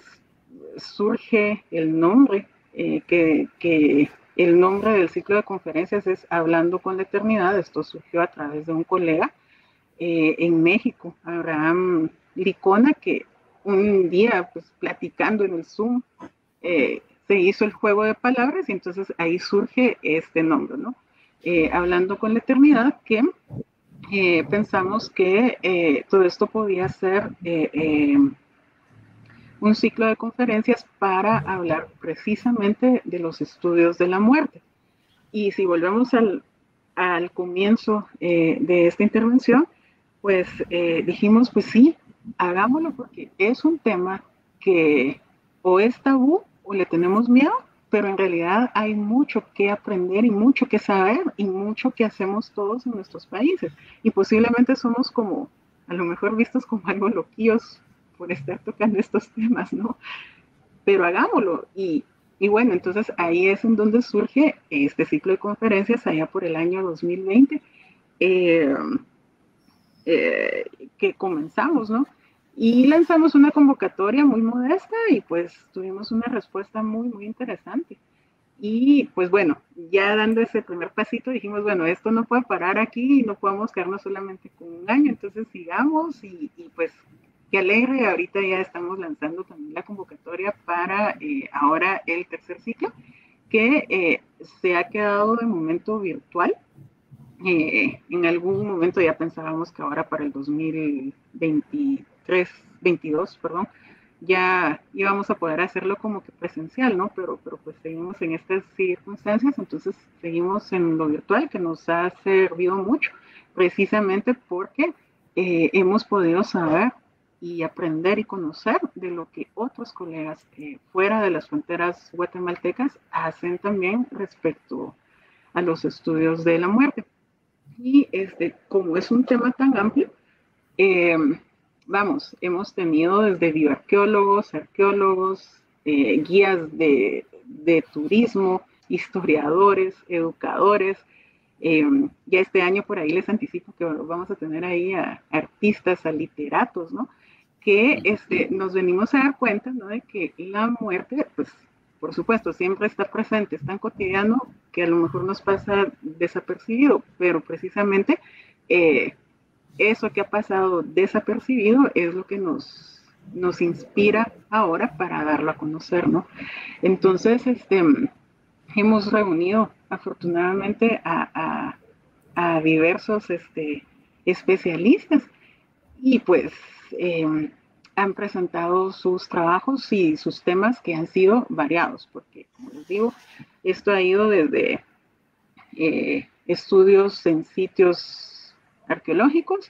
surge el nombre eh, que, que el nombre del ciclo de conferencias es Hablando con la Eternidad. Esto surgió a través de un colega eh, en México, Abraham Licona, que un día, pues platicando en el Zoom, eh, se hizo el juego de palabras y entonces ahí surge este nombre, ¿no? Eh, Hablando con la Eternidad, que eh, pensamos que eh, todo esto podía ser eh, eh, un ciclo de conferencias para hablar precisamente de los estudios de la muerte. Y si volvemos al, al comienzo eh, de esta intervención, pues eh, dijimos, pues sí, hagámoslo porque es un tema que o es tabú o le tenemos miedo, pero en realidad hay mucho que aprender y mucho que saber y mucho que hacemos todos en nuestros países. Y posiblemente somos como, a lo mejor vistos como algo loquillos por estar tocando estos temas, ¿no? Pero hagámoslo. Y, y bueno, entonces ahí es en donde surge este ciclo de conferencias allá por el año dos mil veinte, eh, eh, que comenzamos, ¿no? Y lanzamos una convocatoria muy modesta y pues tuvimos una respuesta muy, muy interesante. Y pues bueno, ya dando ese primer pasito dijimos, bueno, esto no puede parar aquí y no podemos quedarnos solamente con un año, entonces sigamos y, y pues qué alegre, ahorita ya estamos lanzando también la convocatoria para eh, ahora el tercer ciclo, que eh, se ha quedado de momento virtual. Eh, en algún momento ya pensábamos que ahora para el dos mil veintitrés, veintidós, perdón, ya íbamos a poder hacerlo como que presencial, ¿no? Pero, pero pues seguimos en estas circunstancias, entonces seguimos en lo virtual, que nos ha servido mucho, precisamente porque eh, hemos podido saber y aprender y conocer de lo que otros colegas eh, fuera de las fronteras guatemaltecas hacen también respecto a los estudios de la muerte. Y este, como es un tema tan amplio, eh, vamos, hemos tenido desde bioarqueólogos, arqueólogos, eh, guías de, de, turismo, historiadores, educadores. Eh, ya este año por ahí les anticipo que vamos a tener ahí a, a artistas, a literatos, ¿no? Que este, nos venimos a dar cuenta, ¿no? De que la muerte, pues, por supuesto, siempre está presente, es tan cotidiano que a lo mejor nos pasa desapercibido, pero precisamente eh, eso que ha pasado desapercibido es lo que nos, nos inspira ahora para darlo a conocer, ¿no? Entonces, este, hemos reunido afortunadamente a, a, a diversos este, especialistas y pues eh, han presentado sus trabajos y sus temas que han sido variados, porque como les digo, esto ha ido desde eh, estudios en sitios arqueológicos,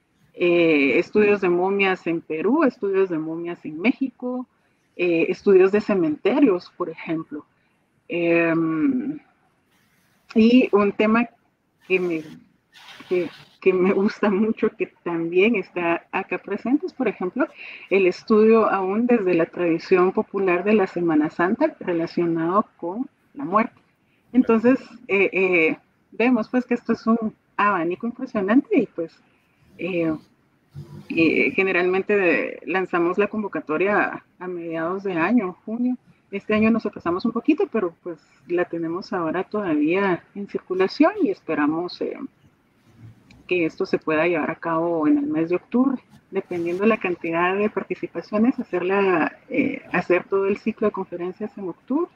eh, estudios de momias en Perú, estudios de momias en México, eh, estudios de cementerios, por ejemplo. Eh, y un tema que me, que, que me gusta mucho, que también está acá presente, es, por ejemplo, el estudio aún desde la tradición popular de la Semana Santa relacionado con la muerte. Entonces, eh, eh, vemos pues que esto es un abanico impresionante y pues eh, eh, generalmente de, lanzamos la convocatoria a, a mediados de año, junio. Este año nos atrasamos un poquito, pero pues la tenemos ahora todavía en circulación y esperamos eh, que esto se pueda llevar a cabo en el mes de octubre, dependiendo de la cantidad de participaciones, hacerla, eh, hacer todo el ciclo de conferencias en octubre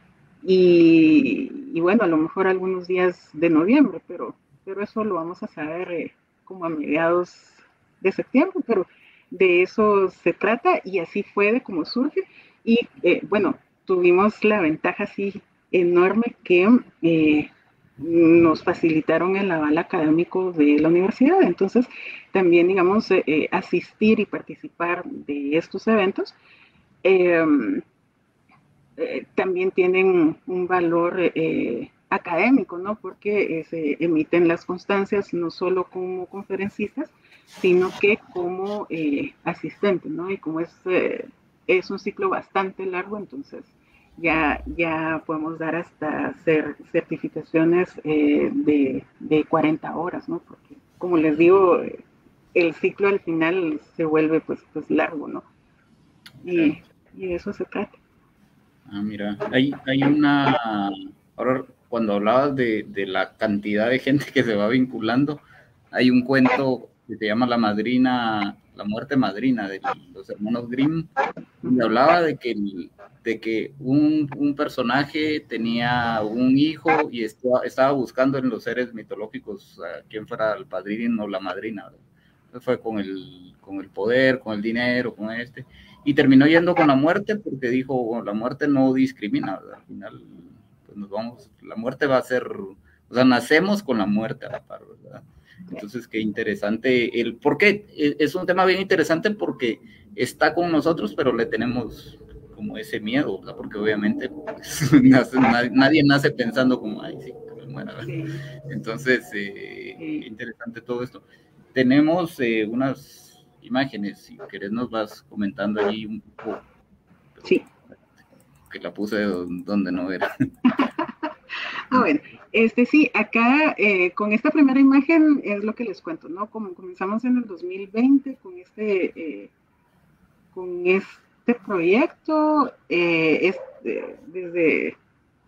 y, y bueno, a lo mejor algunos días de noviembre, pero, pero eso lo vamos a saber eh, como a mediados de septiembre, pero de eso se trata y así fue de cómo surge y eh, bueno, tuvimos la ventaja así enorme que eh, nos facilitaron el aval académico de la universidad, entonces también digamos eh, eh, asistir y participar de estos eventos eh, eh, también tienen un valor eh, académico, ¿no? Porque eh, se emiten las constancias no solo como conferencistas, sino que como eh, asistentes, ¿no? Y como es, eh, es un ciclo bastante largo, entonces ya, ya podemos dar hasta hacer certificaciones eh, de, de cuarenta horas, ¿no? Porque, como les digo, el ciclo al final se vuelve pues, pues largo, ¿no? Y, claro. Y de eso se trata. Ah, mira, hay, hay una, ahora cuando hablabas de, de la cantidad de gente que se va vinculando, hay un cuento que se llama La Madrina, La Muerte Madrina, de los hermanos Grimm, y hablaba de que, de que un, un personaje tenía un hijo y estaba, estaba buscando en los seres mitológicos a quién fuera el padrino o la madrina, ¿verdad? se fue con el, con el poder, con el dinero, con este, y terminó yendo con la muerte porque dijo, bueno, la muerte no discrimina, ¿verdad? Al final, pues nos vamos, la muerte va a ser, o sea, nacemos con la muerte a la par, ¿verdad? Entonces, qué interesante, el por qué, es un tema bien interesante porque está con nosotros, pero le tenemos como ese miedo, ¿verdad? Porque obviamente pues, nace, nadie, nadie nace pensando como, ay, sí, que me muera, ¿verdad? Sí. Entonces, eh, sí. Qué interesante todo esto. Tenemos eh, unas imágenes, si querés nos vas comentando allí un poco. Sí. Que la puse donde no era. Ah, bueno, este sí, acá eh, con esta primera imagen es lo que les cuento, ¿no? Como comenzamos en el dos mil veinte con este, eh, con este proyecto, eh, es, eh, desde,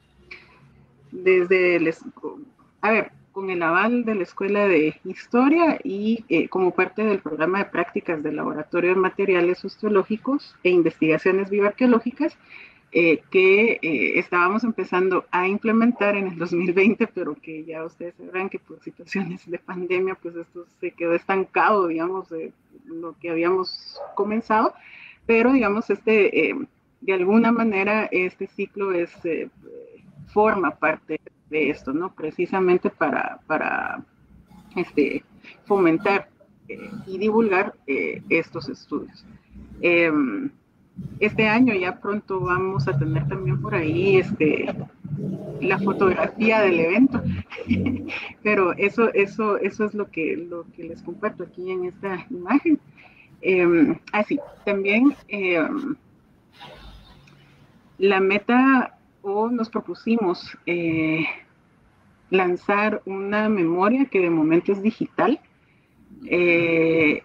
desde, les, a ver, con el aval de la Escuela de Historia y eh, como parte del programa de prácticas del Laboratorio de Materiales Osteológicos e Investigaciones Bioarqueológicas, Eh, que eh, estábamos empezando a implementar en el dos mil veinte, pero que ya ustedes sabrán que por situaciones de pandemia, pues esto se quedó estancado, digamos, de lo que habíamos comenzado, pero digamos, este, eh, de alguna manera, este ciclo es, eh, forma parte de esto, ¿no? Precisamente para, para este, fomentar eh, y divulgar eh, estos estudios. Eh, Este año ya pronto vamos a tener también por ahí este, la fotografía del evento, pero eso, eso, eso es lo que, lo que les comparto aquí en esta imagen. Eh, así, también eh, la meta o nos propusimos eh, lanzar una memoria que de momento es digital. Eh,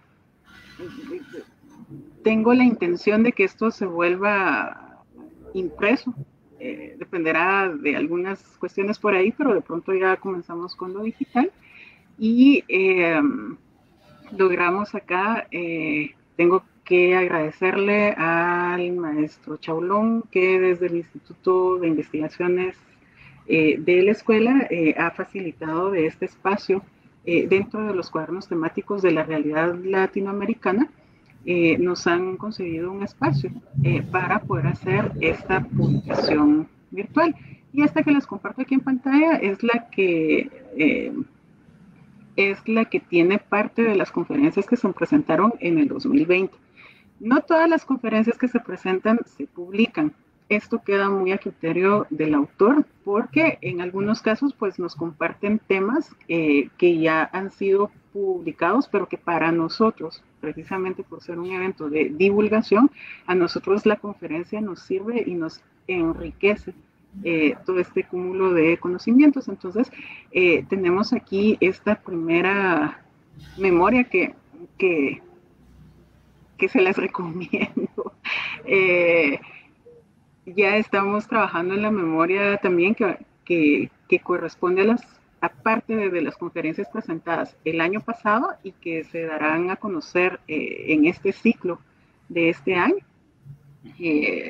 Tengo la intención de que esto se vuelva impreso, eh, dependerá de algunas cuestiones por ahí, pero de pronto ya comenzamos con lo digital y eh, logramos acá, eh, tengo que agradecerle al maestro Chaulón que desde el Instituto de Investigaciones eh, de la escuela eh, ha facilitado de este espacio eh, dentro de los cuadernos temáticos de la realidad latinoamericana. Eh, nos han concedido un espacio eh, para poder hacer esta publicación virtual. Y esta que les comparto aquí en pantalla es la que eh, es la que tiene parte de las conferencias que se presentaron en el dos mil veinte. No todas las conferencias que se presentan se publican. Esto queda muy a criterio del autor porque en algunos casos pues nos comparten temas eh, que ya han sido publicados, pero que para nosotros, precisamente por ser un evento de divulgación, a nosotros la conferencia nos sirve y nos enriquece eh, todo este cúmulo de conocimientos. Entonces, eh, tenemos aquí esta primera memoria que, que, que se las recomiendo. Eh, ya estamos trabajando en la memoria también que, que, que corresponde a las aparte de, de las conferencias presentadas el año pasado y que se darán a conocer eh, en este ciclo de este año. Eh,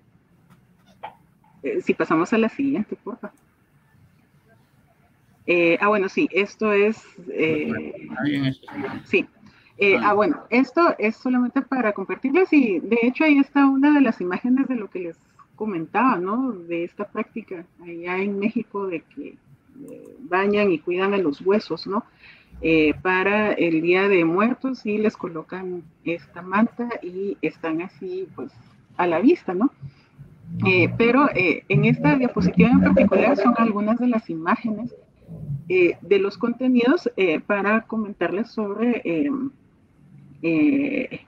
eh, si pasamos a la siguiente, por favor. Eh, ah, bueno, sí, esto es... Eh, sí. Eh, ah, bueno, esto es solamente para compartirles y de hecho ahí está una de las imágenes de lo que les comentaba, ¿no? De esta práctica allá en México de que eh, bañan y cuidan a los huesos, ¿no? Eh, para el Día de Muertos y les colocan esta manta y están así, pues, a la vista, ¿no? Eh, pero eh, en esta diapositiva en particular son algunas de las imágenes eh, de los contenidos eh, para comentarles sobre eh, eh,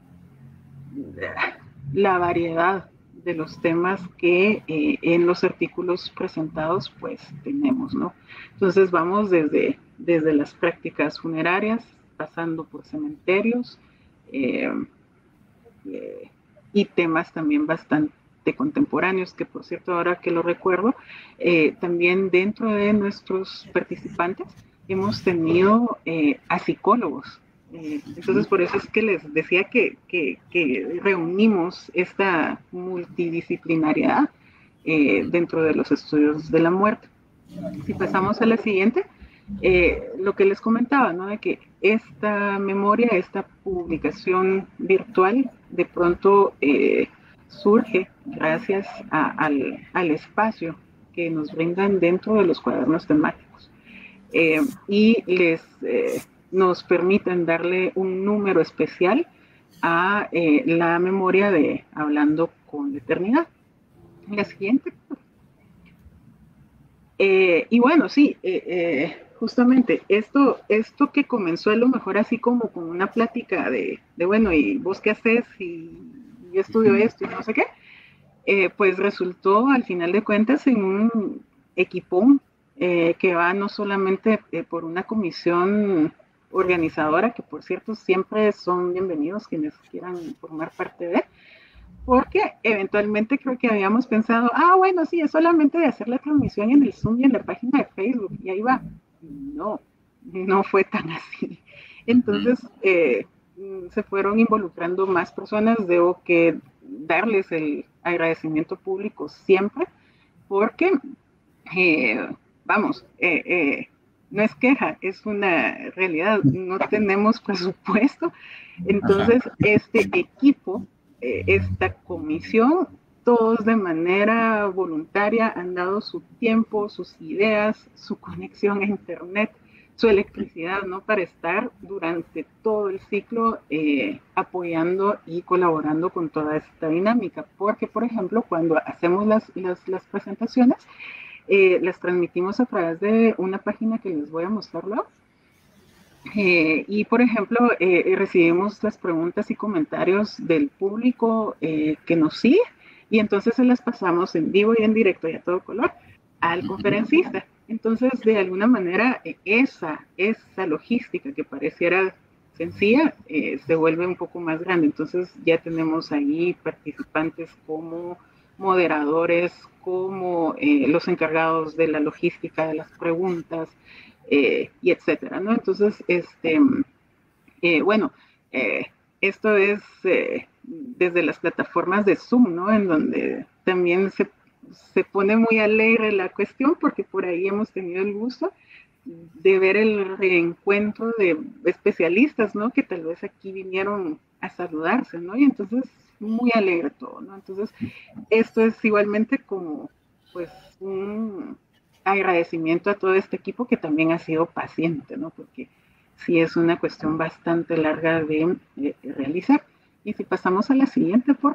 la variedad de los temas que eh, en los artículos presentados pues tenemos, ¿no? Entonces vamos desde, desde las prácticas funerarias, pasando por cementerios eh, eh, y temas también bastante contemporáneos, que por cierto ahora que lo recuerdo, eh, también dentro de nuestros participantes hemos tenido eh, a psicólogos. Eh, entonces, por eso es que les decía que, que, que reunimos esta multidisciplinariedad eh, dentro de los estudios de la muerte. Si pasamos a la siguiente, Eh, lo que les comentaba, ¿no? De que esta memoria, esta publicación virtual, de pronto eh, surge gracias a, al, al espacio que nos brindan dentro de los cuadernos temáticos. Eh, y les eh, nos permiten darle un número especial a eh, la memoria de Hablando con la Eternidad. La siguiente. Eh, y bueno, sí, eh, eh, justamente esto, esto que comenzó a lo mejor así como con una plática de, de bueno, ¿y vos qué haces? Y yo estudio esto y no sé qué, eh, pues resultó al final de cuentas en un equipón eh, que va no solamente eh, por una comisión organizadora, que por cierto siempre son bienvenidos quienes quieran formar parte de, porque eventualmente creo que habíamos pensado, ah, bueno, sí, es solamente de hacer la transmisión en el Zoom y en la página de Facebook, y ahí va. No, no fue tan así. Entonces, eh, se fueron involucrando más personas, debo que darles el agradecimiento público siempre, porque, eh, vamos, eh, eh, no es queja, es una realidad, no tenemos presupuesto, entonces Ajá. este equipo, eh, esta comisión, todos de manera voluntaria han dado su tiempo, sus ideas, su conexión a internet, su electricidad, ¿no? Para estar durante todo el ciclo eh, apoyando y colaborando con toda esta dinámica. Porque, por ejemplo, cuando hacemos las, las, las presentaciones, eh, las transmitimos a través de una página que les voy a mostrar luego. Eh, y, por ejemplo, eh, recibimos las preguntas y comentarios del público eh, que nos sigue, y entonces se las pasamos en vivo y en directo y a todo color al conferencista. Entonces, de alguna manera, esa, esa logística que pareciera sencilla eh, se vuelve un poco más grande. Entonces, ya tenemos ahí participantes como moderadores, como eh, los encargados de la logística de las preguntas, eh, y etcétera, ¿no? Entonces, este, eh, bueno, eh, esto es eh, desde las plataformas de Zoom, ¿no? En donde también se se pone muy alegre la cuestión, porque por ahí hemos tenido el gusto de ver el reencuentro de especialistas, ¿no? Que tal vez aquí vinieron a saludarse, ¿no? Y entonces, muy alegre todo, ¿no? Entonces, esto es igualmente como, pues, un agradecimiento a todo este equipo que también ha sido paciente, ¿no? Porque sí es una cuestión bastante larga de, de, de realizar. Y si pasamos a la siguiente, por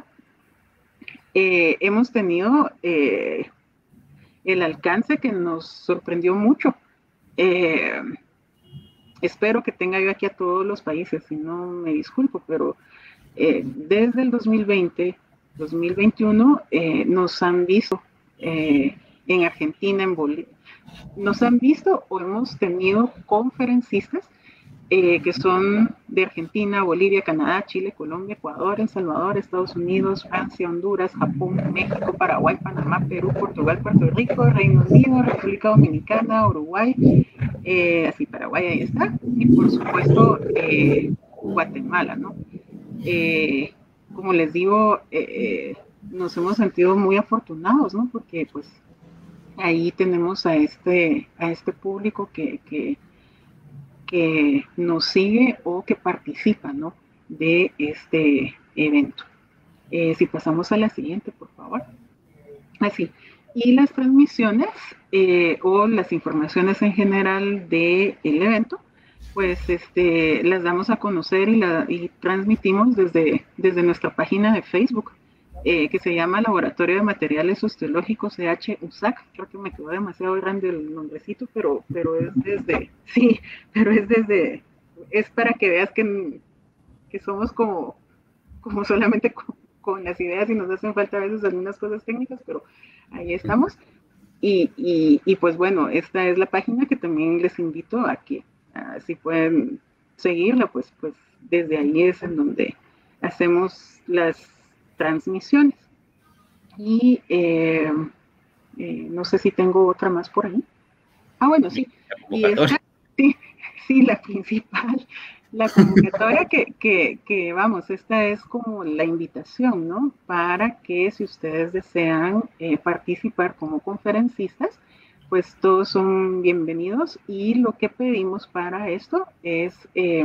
Eh, hemos tenido eh, el alcance que nos sorprendió mucho. Eh, espero que tenga yo aquí a todos los países, si no me disculpo, pero eh, desde el dos mil veinte, dos mil veintiuno eh, nos han visto eh, en Argentina, en Bolivia, nos han visto o hemos tenido conferencistas Eh, que son de Argentina, Bolivia, Canadá, Chile, Colombia, Ecuador, El Salvador, Estados Unidos, Francia, Honduras, Japón, México, Paraguay, Panamá, Perú, Portugal, Puerto Rico, Reino Unido, República Dominicana, Uruguay, eh, así Paraguay, ahí está, y por supuesto eh, Guatemala, ¿no? Eh, como les digo, eh, nos hemos sentido muy afortunados, ¿no? Porque pues ahí tenemos a este, a este público que, que que nos sigue o que participa, ¿no? De este evento. Eh, si pasamos a la siguiente, por favor. Así. Y las transmisiones eh, o las informaciones en general del evento, pues este, las damos a conocer y, la, y transmitimos desde, desde nuestra página de Facebook, eh, que se llama Laboratorio de Materiales Osteológicos C H U S A C. Creo que me quedó demasiado grande el nombrecito, pero, pero es desde, sí, pero es desde, es para que veas que, que somos como, como solamente con, con las ideas y nos hacen falta a veces algunas cosas técnicas, pero ahí estamos. Y, y, y pues bueno, esta es la página que también les invito a que, uh, si pueden seguirla, pues, pues desde ahí es en donde hacemos las transmisiones. Y eh, eh, no sé si tengo otra más por ahí. Ah, bueno, sí. Y esta, sí, sí, la principal, la convocatoria que, que, que, vamos, esta es como la invitación, ¿no? Para que si ustedes desean eh, participar como conferencistas, pues todos son bienvenidos y lo que pedimos para esto es eh,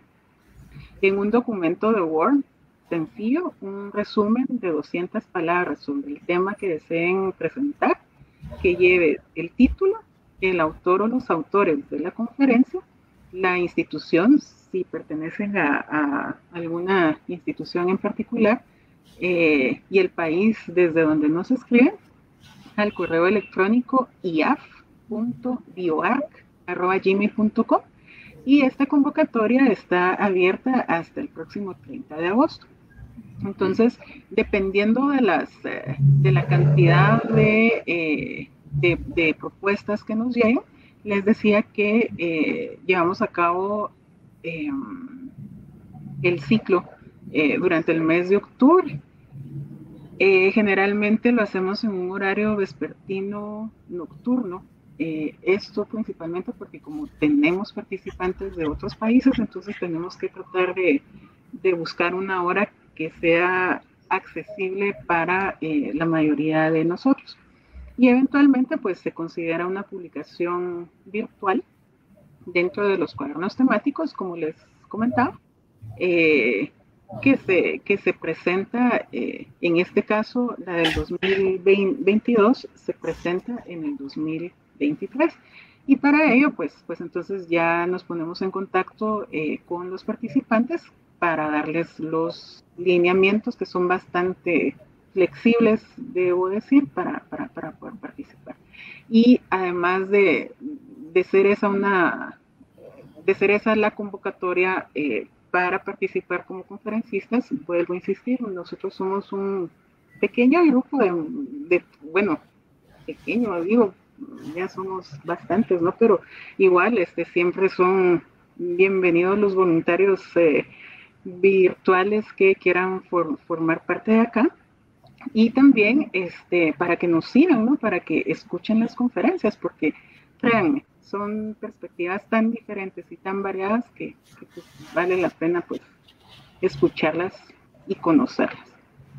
en un documento de Word sencillo, un resumen de doscientas palabras sobre el tema que deseen presentar, que lleve el título, el autor o los autores de la conferencia, la institución, si pertenecen a, a alguna institución en particular, eh, y el país desde donde nos escriben, al correo electrónico i a f punto bioarc arroba gmail punto com, y esta convocatoria está abierta hasta el próximo treinta de agosto. Entonces, dependiendo de, las, de la cantidad de, eh, de, de propuestas que nos lleguen, les decía que eh, llevamos a cabo eh, el ciclo eh, durante el mes de octubre. Eh, generalmente lo hacemos en un horario vespertino nocturno. Eh, esto principalmente porque como tenemos participantes de otros países, entonces tenemos que tratar de, de buscar una hora que sea accesible para eh, la mayoría de nosotros. Y eventualmente pues se considera una publicación virtual dentro de los cuadernos temáticos, como les comentaba, eh, que, se, que se presenta, eh, en este caso la del dos mil veintidós se presenta en el dos mil veintitrés. Y para ello pues, pues entonces ya nos ponemos en contacto eh, con los participantes para darles los lineamientos que son bastante flexibles, debo decir, para, para, para poder participar. Y además de, de ser esa una, de ser esa la convocatoria eh, para participar como conferencistas, vuelvo a insistir, nosotros somos un pequeño grupo de, de bueno, pequeño, digo, ya somos bastantes, ¿no? Pero igual, este, siempre son bienvenidos los voluntarios eh, virtuales que quieran for, formar parte de acá, y también este, para que nos sigan, ¿no? Para que escuchen las conferencias, porque créanme, son perspectivas tan diferentes y tan variadas que, que pues, vale la pena pues escucharlas y conocerlas.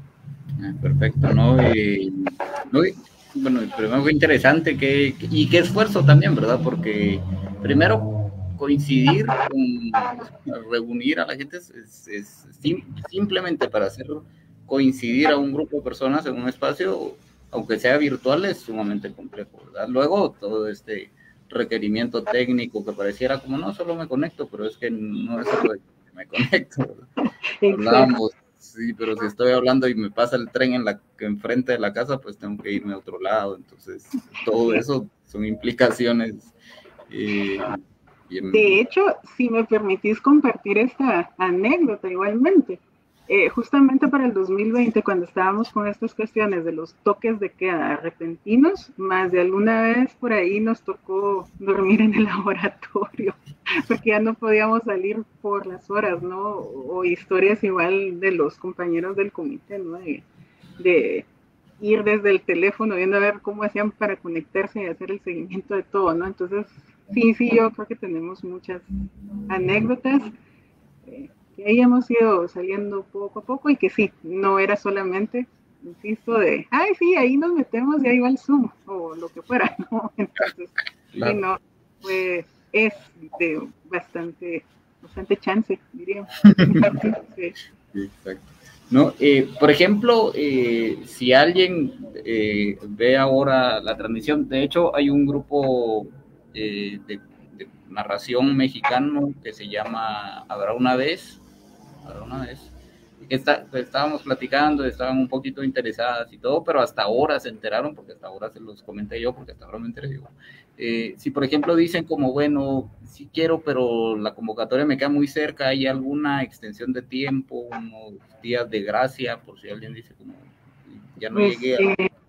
Perfecto, ¿no? Y, no, y, bueno, primero fue interesante que, y qué esfuerzo también, ¿verdad? Porque primero coincidir, con, reunir a la gente es, es, es sim, simplemente para hacer coincidir a un grupo de personas en un espacio, aunque sea virtual, es sumamente complejo, ¿verdad? Luego todo este requerimiento técnico que pareciera como, no, solo me conecto, pero es que no es solo de que me conecto, ¿verdad? Hablamos, sí, pero si estoy hablando y me pasa el tren en la enfrente de la casa, pues tengo que irme a otro lado, entonces todo eso son implicaciones eh, bien... De hecho, si me permitís compartir esta anécdota igualmente, eh, justamente para el dos mil veinte, cuando estábamos con estas cuestiones de los toques de queda repentinos, más de alguna vez por ahí nos tocó dormir en el laboratorio, porque ya no podíamos salir por las horas, ¿no? O, o historias igual de los compañeros del comité, ¿no? De, de ir desde el teléfono viendo a ver cómo hacían para conectarse y hacer el seguimiento de todo, ¿no? Entonces, sí, sí, yo creo que tenemos muchas anécdotas eh, que ahí hemos ido saliendo poco a poco y que sí, no era solamente, insisto, de, ay, sí, ahí nos metemos y ahí va el Zoom o lo que fuera, ¿no? Entonces, claro. Sí, no, pues es de bastante, bastante chance, diría. Sí. Exacto. No, eh, por ejemplo, eh, si alguien eh, ve ahora la transmisión, de hecho hay un grupo eh, de, de narración mexicano que se llama Habrá una vez, Habrá una vez, que está, pues, estábamos platicando, estaban un poquito interesadas y todo, pero hasta ahora se enteraron, porque hasta ahora se los comenté yo, porque hasta ahora me enteré yo. Eh, si por ejemplo dicen como, bueno, sí quiero, pero la convocatoria me queda muy cerca, ¿hay alguna extensión de tiempo, unos días de gracia, por si alguien dice como, ya no pues, llegué a... Eh,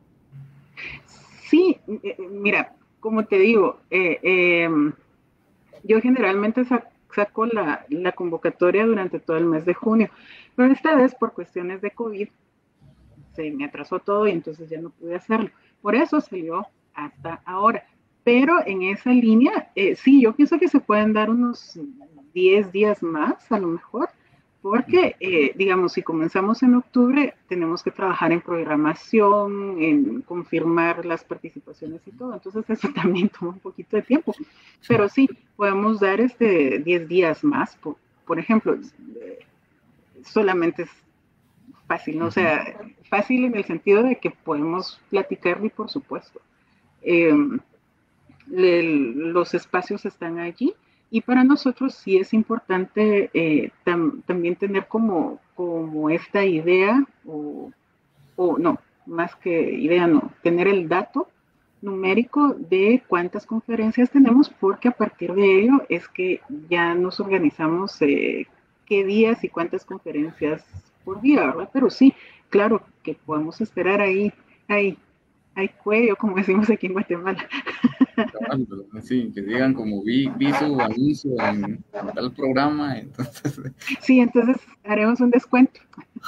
sí, eh, mira, como te digo, eh, eh, yo generalmente saco, saco la, la convocatoria durante todo el mes de junio, pero esta vez por cuestiones de COVID se me atrasó todo y entonces ya no pude hacerlo. Por eso salió hasta ahora. Pero en esa línea, eh, sí, yo pienso que se pueden dar unos diez días más, a lo mejor, Porque, eh, digamos, si comenzamos en octubre, tenemos que trabajar en programación, en confirmar las participaciones y todo. Entonces, eso también toma un poquito de tiempo. Pero sí, podemos dar este diez días más. Por, por ejemplo, eh, solamente es fácil, ¿no? O sea, fácil en el sentido de que podemos platicar y por supuesto. Eh, el, los espacios están allí y para nosotros sí es importante eh, tam, también tener como, como esta idea o, o no, más que idea no, tener el dato numérico de cuántas conferencias tenemos porque a partir de ello es que ya nos organizamos eh, qué días y cuántas conferencias por día, ¿verdad? Pero sí, claro que podemos esperar ahí, ahí, hay cuello, como decimos aquí en Guatemala. Sí, que digan como vi, vi su anuncio en, en tal programa, entonces... Sí, entonces haremos un descuento.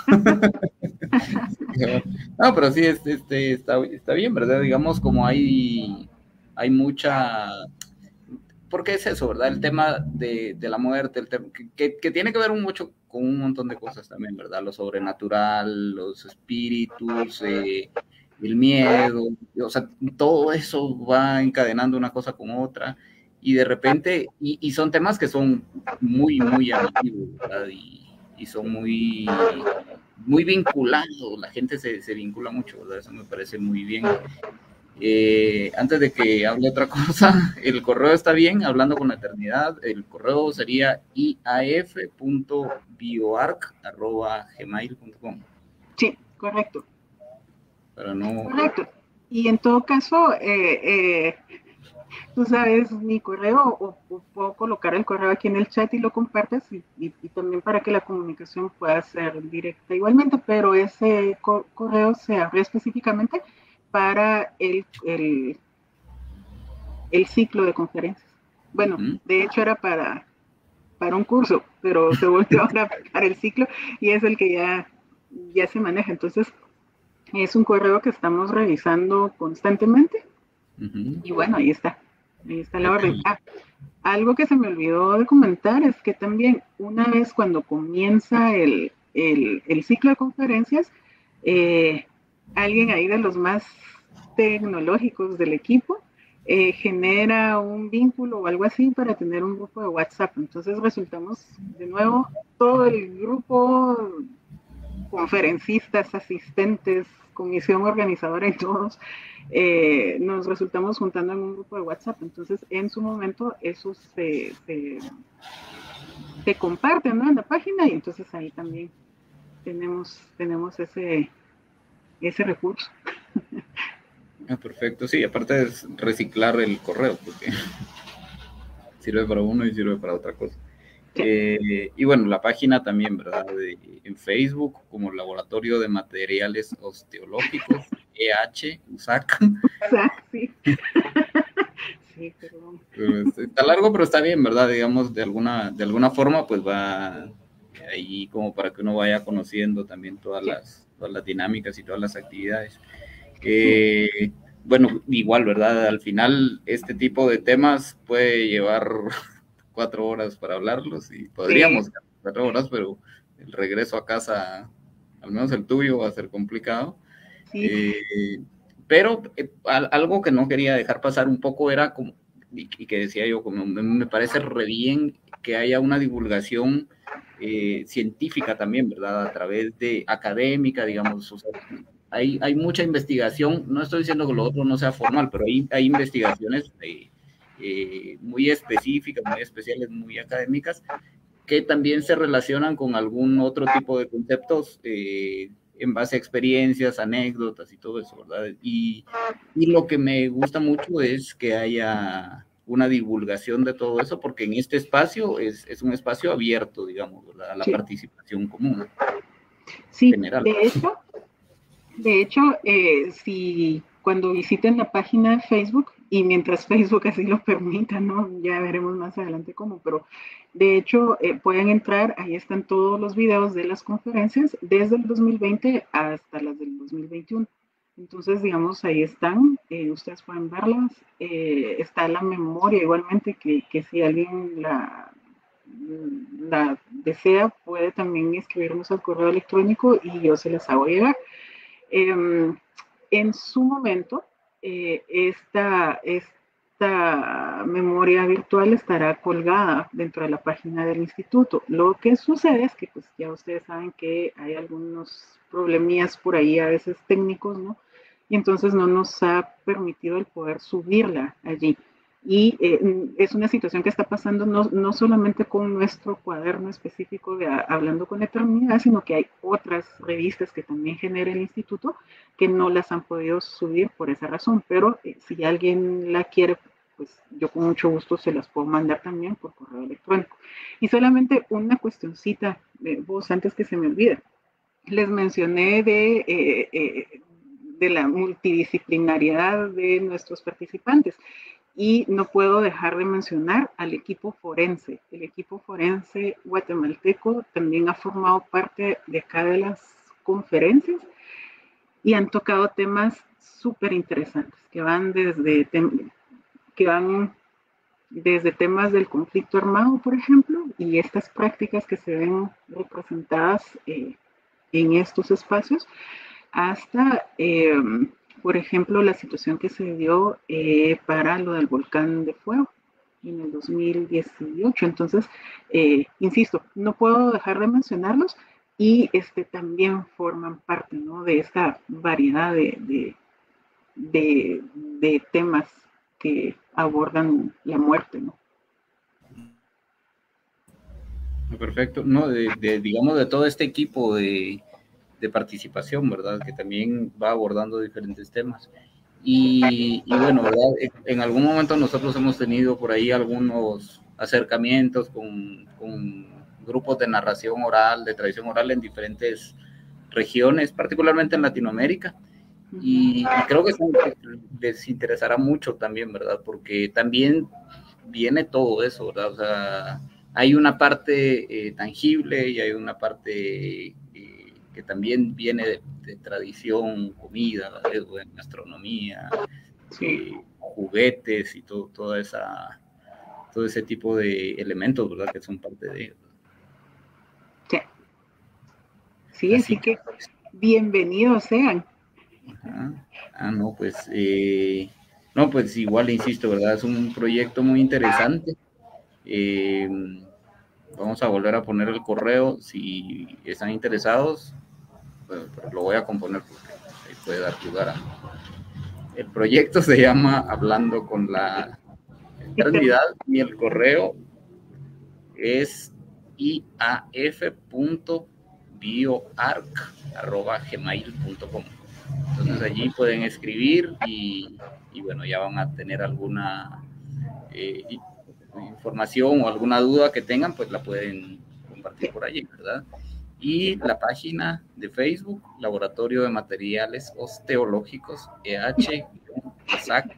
No, pero sí, este, este, está, está bien, ¿verdad? Digamos, como hay, hay mucha... Porque es eso, ¿verdad? El tema de, de la muerte, el tema, que, que tiene que ver mucho con un montón de cosas también, ¿verdad? Lo sobrenatural, los espíritus, eh, el miedo, o sea, todo eso va encadenando una cosa con otra y de repente, y, y son temas que son muy, muy llamativos, ¿verdad? Y, y son muy, muy vinculados, la gente se, se vincula mucho, ¿verdad? Eso me parece muy bien. Eh, antes de que hable otra cosa, el correo está bien, hablando con la eternidad, el correo sería i a f punto bioarc arroba gmail punto com. Sí, correcto. Pero no... Correcto. Y en todo caso, eh, eh, tú sabes mi correo o, o, puedo colocar el correo aquí en el chat y lo compartes y, y, y también para que la comunicación pueda ser directa igualmente, pero ese co correo se abre específicamente para el, el, el ciclo de conferencias. Bueno, uh -huh. de hecho era para, para un curso, pero se volvió ahora para el ciclo y es el que ya, ya se maneja. Entonces, es un correo que estamos revisando constantemente. Uh -huh. Y bueno, ahí está. Ahí está la orden. Ah, algo que se me olvidó de comentar es que también una vez cuando comienza el, el, el ciclo de conferencias, eh, alguien ahí de los más tecnológicos del equipo eh, genera un vínculo o algo así para tener un grupo de WhatsApp. Entonces resultamos de nuevo todo el grupo, conferencistas, asistentes, comisión organizadora y todos, eh, nos resultamos juntando en un grupo de WhatsApp. Entonces, en su momento, eso se, se, se comparte, ¿no?, en la página y entonces ahí también tenemos, tenemos ese, ese recurso. Ah, perfecto, sí, aparte es reciclar el correo, porque sirve para uno y sirve para otra cosa. Sí. Eh, y bueno, la página también, ¿verdad? De, en Facebook como Laboratorio de Materiales Osteológicos, E H, U S A C. U S A C, sí. Sí, perdón. Está largo, pero está bien, ¿verdad? Digamos, de alguna, de alguna forma, pues va ahí como para que uno vaya conociendo también todas, sí. las, todas las dinámicas y todas las actividades. Eh, bueno, igual, ¿verdad? Al final, este tipo de temas puede llevar cuatro horas para hablarlos y podríamos sí. cuatro horas, pero el regreso a casa, al menos el tuyo, va a ser complicado. Sí. Eh, pero eh, algo que no quería dejar pasar un poco era como, y, y que decía yo, como me, me parece re bien que haya una divulgación eh, científica también, ¿verdad? A través de académica, digamos, o sea, hay, hay mucha investigación, no estoy diciendo que lo otro no sea formal, pero hay, hay investigaciones de, eh, muy específicas, muy especiales, muy académicas, que también se relacionan con algún otro tipo de conceptos eh, en base a experiencias, anécdotas y todo eso, ¿verdad? Y, y lo que me gusta mucho es que haya una divulgación de todo eso, porque en este espacio es, es un espacio abierto, digamos, ¿verdad? A la sí. participación común. Sí, general. de hecho, de hecho eh, si cuando visiten la página de Facebook, y mientras Facebook así lo permita, ¿no? Ya veremos más adelante cómo, pero de hecho eh, pueden entrar, ahí están todos los videos de las conferencias desde el dos mil veinte hasta las del dos mil veintiuno. Entonces, digamos, ahí están, eh, ustedes pueden verlas, eh, está la memoria igualmente, que, que si alguien la, la desea, puede puede también escribirnos al correo electrónico y yo se las hago llegar. Eh, en su momento, eh, esta, esta memoria virtual estará colgada dentro de la página del instituto. Lo que sucede es que pues ya ustedes saben que hay algunos problemillas por ahí, a veces técnicos, ¿no? Y entonces no nos ha permitido el poder subirla allí. Y eh, es una situación que está pasando no, no solamente con nuestro cuaderno específico de Hablando con Eternidad, sino que hay otras revistas que también genera el instituto que no las han podido subir por esa razón. Pero eh, si alguien la quiere, pues yo con mucho gusto se las puedo mandar también por correo electrónico. Y solamente una cuestioncita, eh, vos, antes que se me olvide. Les mencioné de, eh, eh, de la multidisciplinariedad de nuestros participantes. Y no puedo dejar de mencionar al equipo forense. El equipo forense guatemalteco también ha formado parte de acá de las conferencias y han tocado temas súper interesantes que van desde, que van desde temas del conflicto armado, por ejemplo, y estas prácticas que se ven representadas eh, en estos espacios, hasta... Eh, por ejemplo, la situación que se dio eh, para lo del volcán de fuego en el dos mil dieciocho. Entonces, eh, insisto, no puedo dejar de mencionarlos y este, también forman parte, ¿no?, de esta variedad de, de, de, de temas que abordan la muerte, ¿no? Perfecto. No, de, de, digamos, de todo este equipo de... de participación, ¿verdad? Que también va abordando diferentes temas. Y, y bueno, ¿verdad? En algún momento nosotros hemos tenido por ahí algunos acercamientos con, con grupos de narración oral, de tradición oral en diferentes regiones, particularmente en Latinoamérica. Y, y creo que les interesará mucho también, ¿verdad? Porque también viene todo eso, ¿verdad? O sea, hay una parte eh, tangible y hay una parte eh, que también viene de, de tradición, comida, de gastronomía, eh, juguetes y todo, toda esa, todo ese tipo de elementos, ¿verdad? Que son parte de ellos. Sí, sí, así, así que, que bienvenidos sean. Ajá. Ah, no, pues, eh, no, pues igual, insisto, ¿verdad? Es un proyecto muy interesante. Eh, vamos a volver a poner el correo si están interesados, pero, pero lo voy a componer porque ahí puede dar lugar a... El proyecto se llama Hablando con la Eternidad y el correo es iaf punto bioarc arroba gmail punto com. Entonces allí pueden escribir y, y bueno, ya van a tener alguna eh, información o alguna duda que tengan, pues la pueden compartir por allí, ¿verdad? Y la página de Facebook, Laboratorio de Materiales Osteológicos, E H, S A C.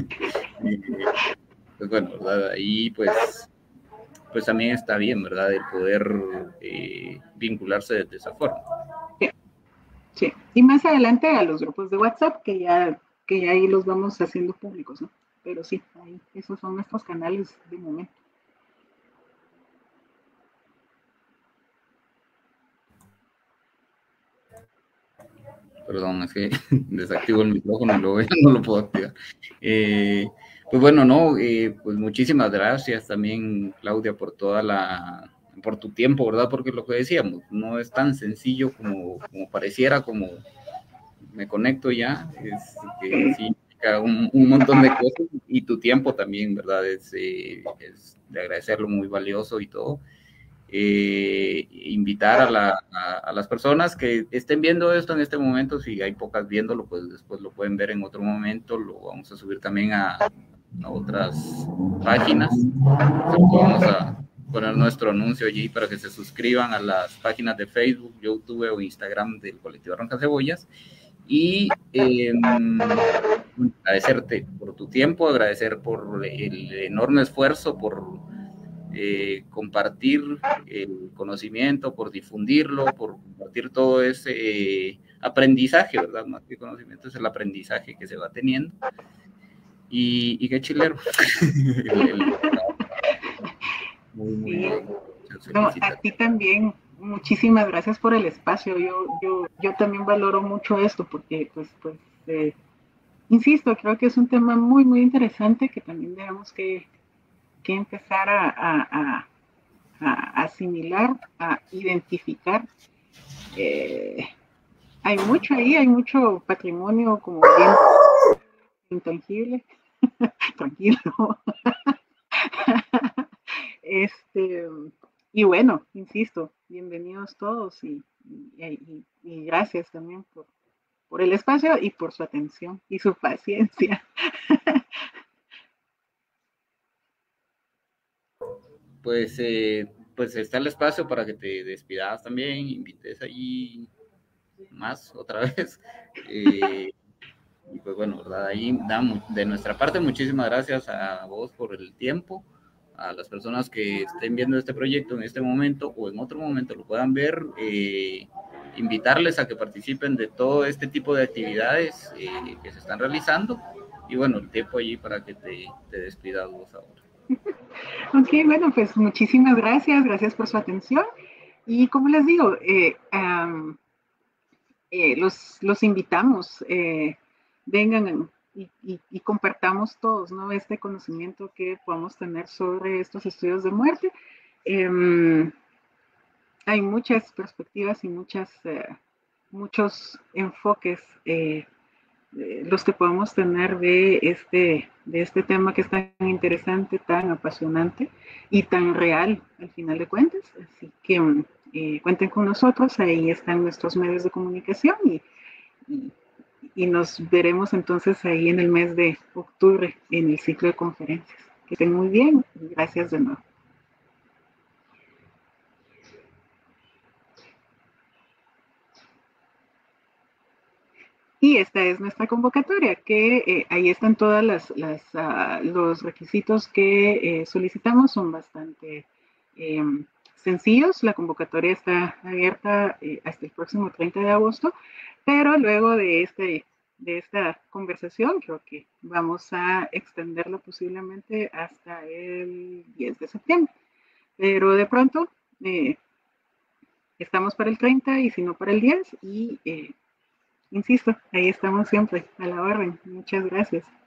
Pues bueno, ¿verdad? Ahí pues, pues también está bien, ¿verdad? El poder eh, vincularse de, de esa forma. Sí. Sí, y más adelante a los grupos de WhatsApp, que ya, que ya ahí los vamos haciendo públicos, ¿no? Pero sí, ahí, esos son nuestros canales de momento. Perdón, es que desactivo el micrófono y luego no lo puedo activar. Eh, pues bueno, no, eh, pues muchísimas gracias también, Claudia, por toda la, por tu tiempo, ¿verdad? Porque lo que decíamos, no es tan sencillo como, como pareciera, como me conecto ya, es que sí, un, un montón de cosas y tu tiempo también, ¿verdad? Es, eh, es de agradecerlo, muy valioso y todo. Eh, invitar a, la, a, a las personas que estén viendo esto en este momento, si hay pocas viéndolo, pues después lo pueden ver en otro momento, lo vamos a subir también a, a otras páginas, vamos a poner nuestro anuncio allí para que se suscriban a las páginas de Facebook, YouTube o Instagram del Colectivo Arranca Cebollas. Y eh, agradecerte por tu tiempo, agradecer por el enorme esfuerzo, por eh, compartir el conocimiento, por difundirlo, por compartir todo ese eh, aprendizaje, ¿verdad? Más que conocimiento, es el aprendizaje que se va teniendo. Y, y qué chilero. el, el, muy, muy sí. bien. No, a ti también, Muchísimas gracias por el espacio. Yo, yo, yo también valoro mucho esto porque, pues, pues, eh, insisto, creo que es un tema muy, muy interesante que también tenemos que, que empezar a, a, a, a, asimilar, a identificar. Eh, hay mucho ahí, hay mucho patrimonio como bien intangible. Tranquilo. Este, y bueno, insisto, bienvenidos todos y, y, y, y gracias también por, por el espacio y por su atención y su paciencia. Pues, eh, pues está el espacio para que te despidas también, invites ahí más otra vez. Eh, y pues bueno, ¿verdad? Ahí damos de nuestra parte muchísimas gracias a vos por el tiempo, a las personas que estén viendo este proyecto en este momento o en otro momento lo puedan ver, eh, invitarles a que participen de todo este tipo de actividades eh, que se están realizando y bueno, el tiempo allí para que te, te despidas vos ahora. Ok, bueno, pues muchísimas gracias, gracias por su atención. Y como les digo, eh, um, eh, los, los, invitamos, eh, vengan y, y, y, compartamos todos, ¿no? Este conocimiento que podamos tener sobre estos estudios de muerte. Eh, hay muchas perspectivas y muchas, eh, muchos enfoques eh, los que podemos tener de este, de este tema que es tan interesante, tan apasionante y tan real al final de cuentas. Así que eh, cuenten con nosotros, ahí están nuestros medios de comunicación y, y, y, nos veremos entonces ahí en el mes de octubre en el ciclo de conferencias. Que estén muy bien y gracias de nuevo. Y esta es nuestra convocatoria, que eh, ahí están todos las, las, uh, los requisitos que eh, solicitamos, son bastante eh, sencillos. La convocatoria está abierta eh, hasta el próximo treinta de agosto, pero luego de, este, de esta conversación creo que vamos a extenderlo posiblemente hasta el diez de septiembre. Pero de pronto eh, estamos para el treinta y si no para el diez y... Eh, insisto, ahí estamos siempre, a la orden. Muchas gracias.